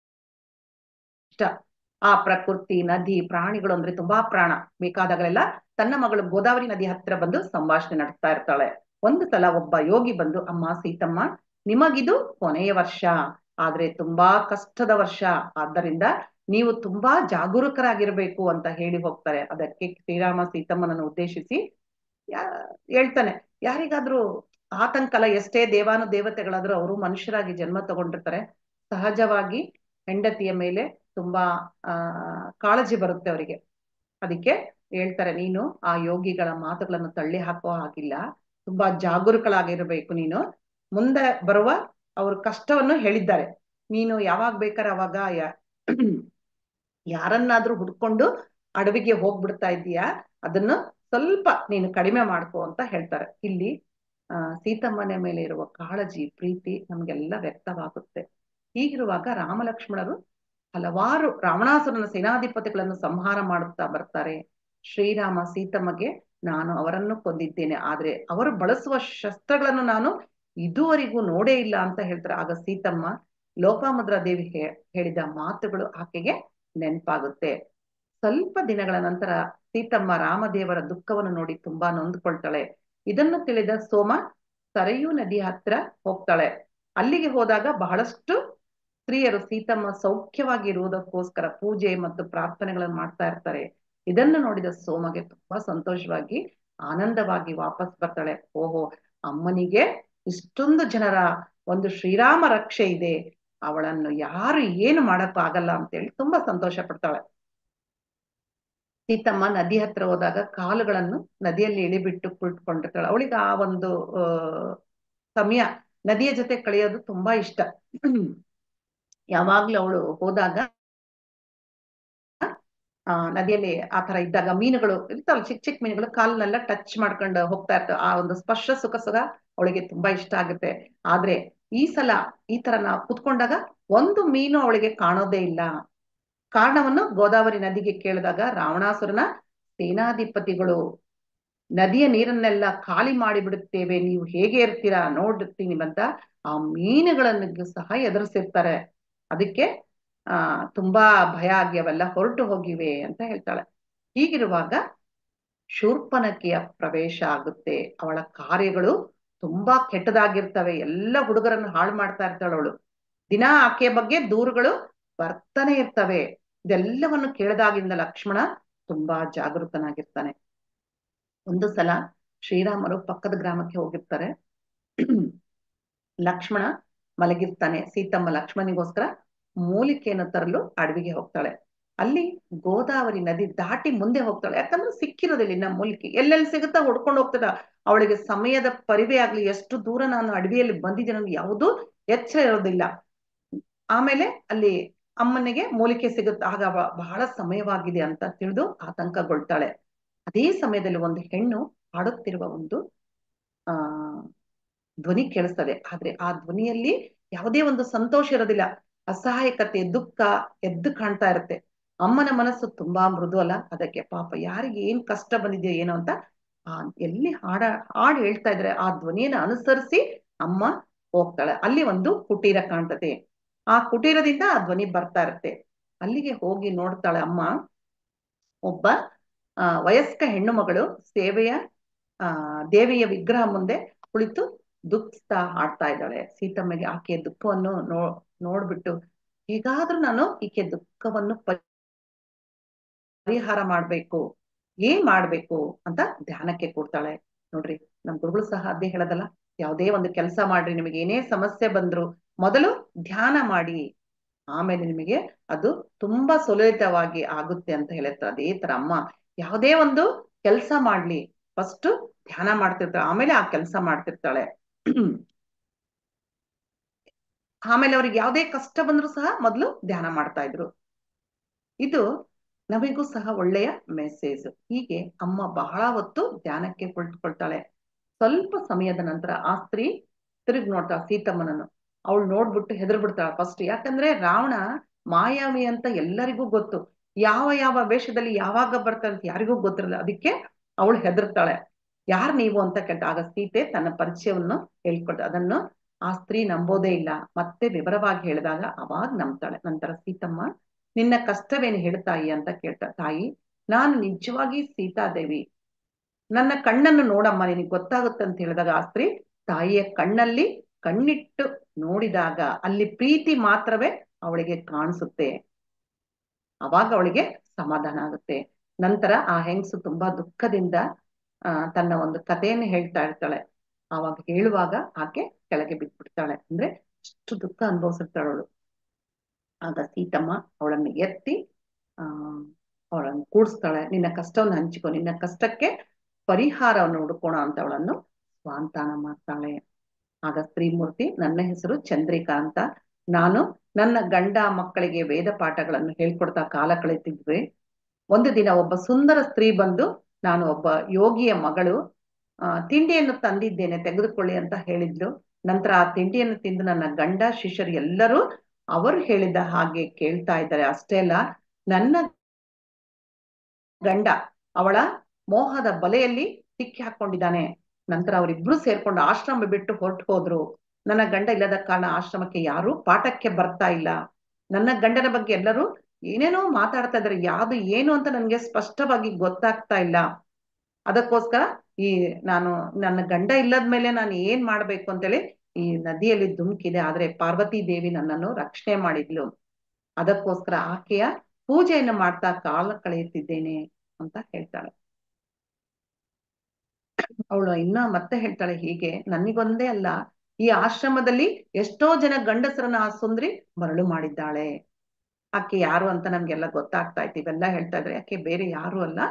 ಆ ಪ್ರಕೃತಿ, ನದಿ, ಪ್ರಾಣಿಗಳು ಅಂದ್ರೆ ತುಂಬಾ ಪ್ರಾಣ. ಬೇಕಾದಾಗಲೆಲ್ಲ ತನ್ನ ಮಗಳು ಗೋದಾವರಿ ನದಿ ಹತ್ತಿರ ಬಂದು ಸಂಭಾಷಣೆ ನಡೆಸ್ತಾ ಇರ್ತಾಳೆ. ಒಂದು ಸಲ ಒಬ್ಬ ಯೋಗಿ ಬಂದು, ಅಮ್ಮ ಸೀತಮ್ಮ, ನಿಮಗಿದು ಕೊನೆಯ ವರ್ಷ, ಆದ್ರೆ ತುಂಬಾ ಕಷ್ಟದ ವರ್ಷ, ಆದ್ದರಿಂದ ನೀವು ತುಂಬಾ ಜಾಗರೂಕರಾಗಿರ್ಬೇಕು ಅಂತ ಹೇಳಿ ಹೋಗ್ತಾರೆ. ಅದಕ್ಕೆ ಶ್ರೀರಾಮ ಸೀತಮ್ಮನನ್ನು ಉದ್ದೇಶಿಸಿ ಹೇಳ್ತಾನೆ, ಯಾರಿಗಾದ್ರೂ ಆತಂಕಲ, ಎಷ್ಟೇ ದೇವಾನು ದೇವತೆಗಳಾದ್ರೂ ಅವರು ಮನುಷ್ಯರಾಗಿ ಜನ್ಮ ತಗೊಂಡಿರ್ತಾರೆ. ಸಹಜವಾಗಿ ಹೆಂಡತಿಯ ಮೇಲೆ ತುಂಬಾ ಕಾಳಜಿ ಬರುತ್ತೆ ಅವರಿಗೆ. ಅದಕ್ಕೆ ಹೇಳ್ತಾರೆ, ನೀನು ಆ ಯೋಗಿಗಳ ಮಾತುಗಳನ್ನು ತಳ್ಳಿ ಹಾಕೋ ಹಾಗಿಲ್ಲ, ತುಂಬಾ ಜಾಗರೂಕಳಾಗಿರ್ಬೇಕು. ನೀನು ಮುಂದೆ ಬರುವ ಅವ್ರ ಕಷ್ಟವನ್ನು ಹೇಳಿದ್ದಾರೆ. ನೀನು ಯಾವಾಗ ಬೇಕಾದ್ರೆ ಅವಾಗ ಯಾರನ್ನಾದ್ರೂ ಹುಡ್ಕೊಂಡು ಅಡವಿಗೆ ಹೋಗ್ಬಿಡ್ತಾ ಇದೀಯಾ, ಅದನ್ನು ಸ್ವಲ್ಪ ನೀನು ಕಡಿಮೆ ಮಾಡ್ಕೋ ಅಂತ ಹೇಳ್ತಾರೆ. ಇಲ್ಲಿ ಸೀತಮ್ಮನ ಮೇಲೆ ಇರುವ ಕಾಳಜಿ, ಪ್ರೀತಿ ನಮ್ಗೆಲ್ಲ ವ್ಯಕ್ತವಾಗುತ್ತೆ. ಹೀಗಿರುವಾಗ ರಾಮಲಕ್ಷ್ಮಣರು ಹಲವಾರು ರಾವಣಾಸುರನ ಸೇನಾಧಿಪತಿಗಳನ್ನು ಸಂಹಾರ ಮಾಡುತ್ತಾ ಬರ್ತಾರೆ. ಶ್ರೀರಾಮ ಸೀತಮ್ಮಗೆ, ನಾನು ಅವರನ್ನು ಕೊಂದಿದ್ದೇನೆ, ಆದ್ರೆ ಅವರು ಬಳಸುವ ಶಸ್ತ್ರಗಳನ್ನು ನಾನು ಇದುವರೆಗೂ ನೋಡೇ ಇಲ್ಲ ಅಂತ ಹೇಳ್ತಾರೆ. ಆಗ ಸೀತಮ್ಮ ಲೋಪಾಮುದ್ರಾ ದೇವಿ ಹೇಳಿದ ಮಾತುಗಳು ಆಕೆಗೆ ನೆನಪಾಗುತ್ತೆ. ಸ್ವಲ್ಪ ದಿನಗಳ ನಂತರ ಸೀತಮ್ಮ ರಾಮದೇವರ ದುಃಖವನ್ನು ನೋಡಿ ತುಂಬಾ ನೊಂದ್ಕೊಳ್ತಾಳೆ. ಇದನ್ನು ತಿಳಿದ ಸೋಮ ಸರಯೂ ನದಿ ಹತ್ರ ಹೋಗ್ತಾಳೆ. ಅಲ್ಲಿಗೆ ಹೋದಾಗ ಬಹಳಷ್ಟು ಸ್ತ್ರೀಯರು ಸೀತಮ್ಮ ಸೌಖ್ಯವಾಗಿ ಇರುವುದಕ್ಕೋಸ್ಕರ ಪೂಜೆ ಮತ್ತು ಪ್ರಾರ್ಥನೆಗಳನ್ನು ಮಾಡ್ತಾ ಇರ್ತಾರೆ. ಇದನ್ನು ನೋಡಿದ ಸೋಮಗೆ ತುಂಬಾ ಸಂತೋಷವಾಗಿ, ಆನಂದವಾಗಿ ವಾಪಸ್ ಬರ್ತಾಳೆ. ಓಹೋ, ಅಮ್ಮನಿಗೆ ಇಷ್ಟೊಂದು ಜನರ ಒಂದು ಶ್ರೀರಾಮ ರಕ್ಷೆ ಇದೆ, ಅವಳನ್ನು ಯಾರು ಏನು ಮಾಡಕ್ಕೂ ಆಗಲ್ಲ ಅಂತೇಳಿ ತುಂಬಾ ಸಂತೋಷ ಪಡ್ತಾಳೆ. ಸೀತಮ್ಮ ನದಿ ಹತ್ರ ಹೋದಾಗ ಕಾಲುಗಳನ್ನು ನದಿಯಲ್ಲಿ ಇಳಿಬಿಟ್ಟು ಕುಳಿತುಕೊಂಡಿರ್ತಾಳೆ. ಅವಳಿಗೆ ಆ ಒಂದು ಸಮಯ ನದಿಯ ಜೊತೆ ಕಳೆಯೋದು ತುಂಬಾ ಇಷ್ಟ. ಯಾವಾಗ್ಲೂ ಅವಳು ಹೋದಾಗ ನದಿಯಲ್ಲಿ ಆತರ ಇದ್ದಾಗ ಮೀನುಗಳು ಇರ್ತಾವಲ್ಲ, ಚಿಕ್ಕ ಚಿಕ್ಕ ಮೀನುಗಳು ಕಾಲನ್ನೆಲ್ಲ ಟಚ್ ಮಾಡ್ಕೊಂಡು ಹೋಗ್ತಾ ಇರ್ತವೆ. ಆ ಒಂದು ಸ್ಪರ್ಶ ಸುಖ ಅವಳಿಗೆ ತುಂಬಾ ಇಷ್ಟ ಆಗುತ್ತೆ. ಆದ್ರೆ ಈ ಸಲ ಈ ತರ ನಾವು ಕುತ್ಕೊಂಡಾಗ ಒಂದು ಮೀನು ಅವಳಿಗೆ ಕಾಣೋದೇ ಇಲ್ಲ. ಕಾರಣವನ್ನು ಗೋದಾವರಿ ನದಿಗೆ ಕೇಳಿದಾಗ, ರಾವಣಾಸುರನ ಸೇನಾಧಿಪತಿಗಳು ನದಿಯ ನೀರನ್ನೆಲ್ಲ ಖಾಲಿ ಮಾಡಿ ಬಿಡುತ್ತೇವೆ, ನೀವು ಹೇಗೆ ಇರ್ತೀರಾ ನೋಡುತ್ತೀನಿ ಅಂತ ಆ ಮೀನುಗಳನ್ನು ಸಹ ಎದುರಿಸಿರ್ತಾರೆ. ಅದಕ್ಕೆ ತುಂಬಾ ಭಯ ಆಗಿ ಅವೆಲ್ಲ ಹೊರಟು ಹೋಗಿವೆ ಅಂತ ಹೇಳ್ತಾಳೆ. ಹೀಗಿರುವಾಗ ಶೂರ್ಪನಖಿಯ ಪ್ರವೇಶ ಆಗುತ್ತೆ. ಅವಳ ಕಾರ್ಯಗಳು ತುಂಬಾ ಕೆಟ್ಟದಾಗಿರ್ತವೆ. ಎಲ್ಲ ಹುಡುಗರನ್ನು ಹಾಳು ಮಾಡ್ತಾ ಇರ್ತಾಳೆ ಅವಳು. ದಿನ ಆಕೆಯ ಬಗ್ಗೆ ದೂರುಗಳು ಬರ್ತಾನೆ ಇರ್ತವೆ. ಇದೆಲ್ಲವನ್ನು ಕೇಳಿದಾಗಿಂದ ಲಕ್ಷ್ಮಣ ತುಂಬಾ ಜಾಗೃತನಾಗಿರ್ತಾನೆ. ಒಂದು ಸಲ ಶ್ರೀರಾಮರು ಪಕ್ಕದ ಗ್ರಾಮಕ್ಕೆ ಹೋಗಿರ್ತಾರೆ. ಲಕ್ಷ್ಮಣ ಮಲಗಿರ್ತಾನೆ. ಸೀತಮ್ಮ ಲಕ್ಷ್ಮಣಿಗೋಸ್ಕರ ಮೂಲಿಕೆಯನ್ನು ತರಲು ಅಡವಿಗೆ ಹೋಗ್ತಾಳೆ. ಅಲ್ಲಿ ಗೋದಾವರಿ ನದಿ ದಾಟಿ ಮುಂದೆ ಹೋಗ್ತಾಳೆ. ಯಾಕಂದ್ರೆ ಸಿಕ್ಕಿರೋದಿಲ್ಲ ಇನ್ನ ಮೂಲಿಕೆ, ಎಲ್ಲೆಲ್ಲಿ ಸಿಗುತ್ತಾ ಹುಡ್ಕೊಂಡು ಹೋಗ್ತಾಳ. ಅವಳಿಗೆ ಸಮಯದ ಪರಿವೆ ಆಗ್ಲಿ, ಎಷ್ಟು ದೂರ ನಾನು ಅಡವಿಯಲ್ಲಿ ಬಂದಿದ್ದೇನೆ ಯಾವುದೂ ಎಚ್ಚರ ಇರೋದಿಲ್ಲ. ಆಮೇಲೆ ಅಲ್ಲಿ ಅಮ್ಮನಿಗೆ ಮೂಲಿಕೆ ಸಿಗುತ್ತೆ. ಆಗ ಬಹಳ ಸಮಯವಾಗಿದೆ ಅಂತ ತಿಳಿದು ಆತಂಕಗೊಳ್ತಾಳೆ. ಅದೇ ಸಮಯದಲ್ಲಿ ಒಂದು ಹೆಣ್ಣು ಹಾಡುತ್ತಿರುವ ಒಂದು ಧ್ವನಿ ಕೇಳಿಸ್ತದೆ. ಆದ್ರೆ ಆ ಧ್ವನಿಯಲ್ಲಿ ಯಾವುದೇ ಒಂದು ಸಂತೋಷ ಇರೋದಿಲ್ಲ, ಅಸಹಾಯಕತೆ, ದುಃಖ ಎದ್ದು ಕಾಣ್ತಾ ಇರುತ್ತೆ. ಅಮ್ಮನ ಮನಸ್ಸು ತುಂಬಾ ಮೃದು ಅಲ್ಲ. ಅದಕ್ಕೆ ಪಾಪ ಯಾರಿಗೆ ಏನ್ ಕಷ್ಟ ಬಂದಿದೆಯೋ ಏನೋ ಅಂತ ಎಲ್ಲಿ ಹಾಡು ಹೇಳ್ತಾ ಇದ್ರೆ ಆ ಧ್ವನಿಯನ್ನು ಅನುಸರಿಸಿ ಅಮ್ಮ ಹೋಗ್ತಾಳೆ. ಅಲ್ಲಿ ಒಂದು ಕುಟೀರ ಕಾಣ್ತದೆ. ಆ ಕುಟೀರದಿಂದ ಆ ಧ್ವನಿ ಬರ್ತಾ ಇರುತ್ತೆ. ಅಲ್ಲಿಗೆ ಹೋಗಿ ನೋಡ್ತಾಳೆ ಅಮ್ಮ. ಒಬ್ಬ ವಯಸ್ಕ ಹೆಣ್ಣು ಮಗಳು ದೇವಿಯ ವಿಗ್ರಹ ಮುಂದೆ ಕುಳಿತು ದುಃಖಿಸ್ತಾ ಹಾಡ್ತಾ ಇದ್ದಾಳೆ. ಸೀತಮ್ಮಗೆ ಆಕೆಯ ದುಃಖವನ್ನು ನೋಡ್ಬಿಟ್ಟು, ಹೇಗಾದ್ರೂ ನಾನು ಈಕೆ ದುಃಖವನ್ನು ಪರಿಹಾರ ಮಾಡ್ಬೇಕು, ಏನ್ ಮಾಡ್ಬೇಕು ಅಂತ ಧ್ಯಾನಕ್ಕೆ ಕೂಡ್ತಾಳೆ. ನೋಡ್ರಿ, ನಮ್ ಗುರುಗಳು ಸಹ ಅದೇ ಹೇಳದಲ್ಲ, ಯಾವುದೇ ಒಂದು ಕೆಲಸ ಮಾಡ್ರಿ, ನಿಮಗೆ ಏನೇ ಸಮಸ್ಯೆ ಬಂದ್ರು ಮೊದಲು ಧ್ಯಾನ ಮಾಡಿ, ಆಮೇಲೆ ನಿಮಗೆ ಅದು ತುಂಬಾ ಸುಲಲಿತವಾಗಿ ಆಗುತ್ತೆ ಅಂತ ಹೇಳಿರ್ತಾರೆ. ಅದೇ ತರ ಅಮ್ಮ ಯಾವುದೇ ಒಂದು ಕೆಲಸ ಮಾಡ್ಲಿ ಫಸ್ಟ್ ಧ್ಯಾನ ಮಾಡ್ತಿರ್ತಾಳೆ, ಆಮೇಲೆ ಆ ಕೆಲಸ ಮಾಡ್ತಿರ್ತಾಳೆ. ಆಮೇಲೆ ಅವ್ರಿಗೆ ಯಾವುದೇ ಕಷ್ಟ ಬಂದ್ರು ಸಹ ಮೊದಲು ಧ್ಯಾನ ಮಾಡ್ತಾ ಇದ್ರು. ಇದು ನಮಗೂ ಸಹ ಒಳ್ಳೆಯ ಮೆಸೇಜ್. ಹೀಗೆ ಅಮ್ಮ ಬಹಳ ಹೊತ್ತು ಧ್ಯಾನಕ್ಕೆ ಕುಳಿತುಕೊಳ್ತಾಳೆ. ಸ್ವಲ್ಪ ಸಮಯದ ನಂತರ ಆ ಸ್ತ್ರೀ ತಿರುಗಿ ನೋಡ್ತಾಳೆ ಸೀತಮ್ಮನನ್ನು. ಅವಳು ನೋಡ್ಬಿಟ್ಟು ಹೆದರ್ ಬಿಡ್ತಾಳೆ ಫಸ್ಟ್. ಯಾಕಂದ್ರೆ ರಾವಣ ಮಾಯಾವಿ ಅಂತ ಎಲ್ಲರಿಗೂ ಗೊತ್ತು, ಯಾವ ಯಾವ ವೇಷದಲ್ಲಿ ಯಾವಾಗ ಬರ್ತಾಳೆ ಅಂತ ಯಾರಿಗೂ ಗೊತ್ತಿರಲ್ಲ. ಅದಕ್ಕೆ ಅವಳು ಹೆದರ್ತಾಳೆ. ಯಾರು ನೀವು ಅಂತ ಕೇಳ್ತಾಳೆ. ಆಗ ಸೀತೆ ತನ್ನ ಪರಿಚಯವನ್ನು ಹೇಳ್ಕೊಳ್ತಾಳೆ. ಅದನ್ನು ಆ ಸ್ತ್ರೀ ನಂಬೋದೇ ಇಲ್ಲ. ಮತ್ತೆ ವಿವರವಾಗಿ ಹೇಳಿದಾಗ ಅವಾಗ ನಂಬ್ತಾಳೆ. ನಂತರ ಸೀತಮ್ಮ, ನಿನ್ನ ಕಷ್ಟವೇನು ಹೇಳ್ತಾಯಿ ಅಂತ ಕೇಳ್ತಾಳೆ. ತಾಯಿ, ನಾನು ನಿಜವಾಗಿ ಸೀತಾದೇವಿ, ನನ್ನ ಕಣ್ಣನ್ನು ನೋಡಮ್ಮ, ನಿನಗೆ ಗೊತ್ತಾಗುತ್ತೆ ಅಂತ ಹೇಳಿದಾಗ ಆ ಸ್ತ್ರೀ ತಾಯಿಯ ಕಣ್ಣಲ್ಲಿ ಕಣ್ಣಿಟ್ಟು ನೋಡಿದಾಗ ಅಲ್ಲಿ ಪ್ರೀತಿ ಮಾತ್ರವೇ ಅವಳಿಗೆ ಕಾಣಿಸುತ್ತೆ. ಅವಾಗ ಅವಳಿಗೆ ಸಮಾಧಾನ ಆಗುತ್ತೆ. ನಂತರ ಆ ಹೆಂಗಸು ತುಂಬಾ ದುಃಖದಿಂದ ತನ್ನ ಒಂದು ಕಥೆಯನ್ನು ಹೇಳ್ತಾ ಇರ್ತಾಳೆ. ಆವಾಗ ಹೇಳುವಾಗ ಆಕೆ ಕೆಳಗೆ ಬಿದ್ದ್ಬಿಡ್ತಾಳೆ. ಅಂದ್ರೆ ಅಷ್ಟು ದುಃಖ ಅನುಭವಿಸಿರ್ತಾಳೆ ಅವಳು. ಆಗ ಸೀತಮ್ಮ ಅವಳನ್ನು ಎತ್ತಿ ಅವಳನ್ನು ಕೂಡಿಸ್ತಾಳೆ. ನಿನ್ನ ಕಷ್ಟವನ್ನು ಹಂಚಿಕೊ, ನಿನ್ನ ಕಷ್ಟಕ್ಕೆ ಪರಿಹಾರವನ್ನು ಹುಡುಕೋಣ ಅಂತ ಅವಳನ್ನು ಸ್ವಾಂತಾನ ಮಾಡ್ತಾಳೆ. ಆಗ ಸ್ತ್ರೀಮೂರ್ತಿ, ನನ್ನ ಹೆಸರು ಚಂದ್ರಿಕಾ ಅಂತ, ನಾನು ನನ್ನ ಗಂಡ ಮಕ್ಕಳಿಗೆ ವೇದ ಪಾಠಗಳನ್ನು ಹೇಳ್ಕೊಡ್ತಾ ಕಾಲ ಕಳೀತಿದ್ವಿ. ಒಂದು ದಿನ ಒಬ್ಬ ಸುಂದರ ಸ್ತ್ರೀ ಬಂದು, ನಾನು ಒಬ್ಬ ಯೋಗಿಯ ಮಗಳು, ತಿಂಡಿಯನ್ನು ತಂದಿದ್ದೇನೆ ತೆಗೆದುಕೊಳ್ಳಿ ಅಂತ ಹೇಳಿದ್ಲು. ನಂತರ ಆ ತಿಂಡಿಯನ್ನು ತಿಂದು ನನ್ನ ಗಂಡ ಶಿಷ್ಯರು ಎಲ್ಲರೂ ಅವರು ಹೇಳಿದ ಹಾಗೆ ಕೇಳ್ತಾ ಇದ್ದಾರೆ. ಅಷ್ಟೇ ಅಲ್ಲ, ನನ್ನ ಗಂಡ ಅವಳ ಮೋಹದ ಬಲೆಯಲ್ಲಿ ಸಿಕ್ಕಿ ಹಾಕೊಂಡಿದ್ದಾನೆ. ನಂತರ ಅವರಿಬ್ರು ಸೇರ್ಕೊಂಡು ಆಶ್ರಮ ಬಿಟ್ಟು ಹೊರಟು ಹೋದ್ರು. ನನ್ನ ಗಂಡ ಇಲ್ಲದ ಕಾರಣ ಆಶ್ರಮಕ್ಕೆ ಯಾರು ಪಾಠಕ್ಕೆ ಬರ್ತಾ ಇಲ್ಲ. ನನ್ನ ಗಂಡನ ಬಗ್ಗೆ ಎಲ್ಲರೂ ಏನೇನೋ ಮಾತಾಡ್ತಾ ಇದ್ದಾರೆ, ಯಾವುದು ಏನು ಅಂತ ನನಗೆ ಸ್ಪಷ್ಟವಾಗಿ ಗೊತ್ತಾಗ್ತಾ ಇಲ್ಲ. ಅದಕ್ಕೋಸ್ಕರ ನಾನು ನನ್ನ ಗಂಡ ಇಲ್ಲದ ಮೇಲೆ ನಾನು ಏನ್ ಮಾಡ್ಬೇಕು ಅಂತೇಳಿ ಈ ನದಿಯಲ್ಲಿ ಧುಮುಕಿದೆ. ಆದ್ರೆ ಪಾರ್ವತಿ ದೇವಿ ನನ್ನನ್ನು ರಕ್ಷಣೆ ಮಾಡಿದ್ಲು, ಅದಕ್ಕೋಸ್ಕರ ಆಕೆಯ ಪೂಜೆಯನ್ನು ಮಾಡ್ತಾ ಕಾಲ ಕಳೆಯುತ್ತಿದ್ದೇನೆ ಅಂತ ಹೇಳ್ತಾಳೆ. ಅವಳು ಮತ್ತೆ ಹೇಳ್ತಾಳೆ, ಹೀಗೆ ನನಗೊಂದೇ ಅಲ್ಲ, ಈ ಆಶ್ರಮದಲ್ಲಿ ಎಷ್ಟೋ ಜನ ಗಂಡಸರನ್ನ ಆ ಸುಂದ್ರಿ ಮರಳು ಮಾಡಿದ್ದಾಳೆ. ಆಕೆ ಯಾರು ಅಂತ ನಮ್ಗೆಲ್ಲ ಗೊತ್ತಾಗ್ತಾ ಇತ್ತು. ಇವೆಲ್ಲ ಹೇಳ್ತಾ ಇದ್ರೆ ಆಕೆ ಬೇರೆ ಯಾರು ಅಲ್ಲ,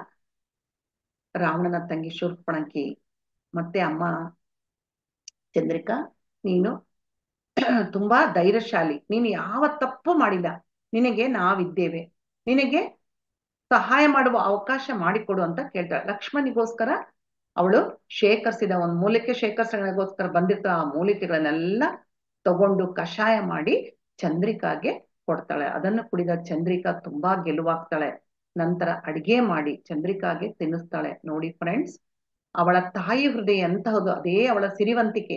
ರಾವಣನ ತಂಗಿ ಶೂರ್ಪಣಖಿ. ಮತ್ತೆ ಅಮ್ಮ ಚಂದ್ರಿಕಾ, ನೀನು ತುಂಬಾ ಧೈರ್ಯಶಾಲಿ, ನೀನು ಯಾವ ತಪ್ಪು ಮಾಡಿಲ್ಲ, ನಿನಗೆ ನಾವಿದ್ದೇವೆ, ನಿನಗೆ ಸಹಾಯ ಮಾಡುವ ಅವಕಾಶ ಮಾಡಿಕೊಡು ಅಂತ ಕೇಳ್ತಾಳೆ. ಲಕ್ಷ್ಮಣಿಗೋಸ್ಕರ ಅವಳು ಶೇಖರಿಸಿದ ಒಂದು ಮೂಲಿಕೆ ಶೇಖರಿಸಗೋಸ್ಕರ ಬಂದಿರ್ತಾಳ. ಆ ಮೂಲಿಕೆಗಳನ್ನೆಲ್ಲ ತಗೊಂಡು ಕಷಾಯ ಮಾಡಿ ಚಂದ್ರಿಕಾಗೆ ಕೊಡ್ತಾಳೆ. ಅದನ್ನು ಕುಡಿದ ಚಂದ್ರಿಕಾ ತುಂಬಾ ಗೆಲುವಾಗ್ತಾಳೆ. ನಂತರ ಅಡಿಗೆ ಮಾಡಿ ಚಂದ್ರಿಕಾಗೆ ತಿನ್ನಿಸ್ತಾಳೆ. ನೋಡಿ ಫ್ರೆಂಡ್ಸ್, ಅವಳ ತಾಯಿ ಹೃದಯ ಎಂತಹದು, ಅದೇ ಅವಳ ಸಿರಿವಂತಿಕೆ.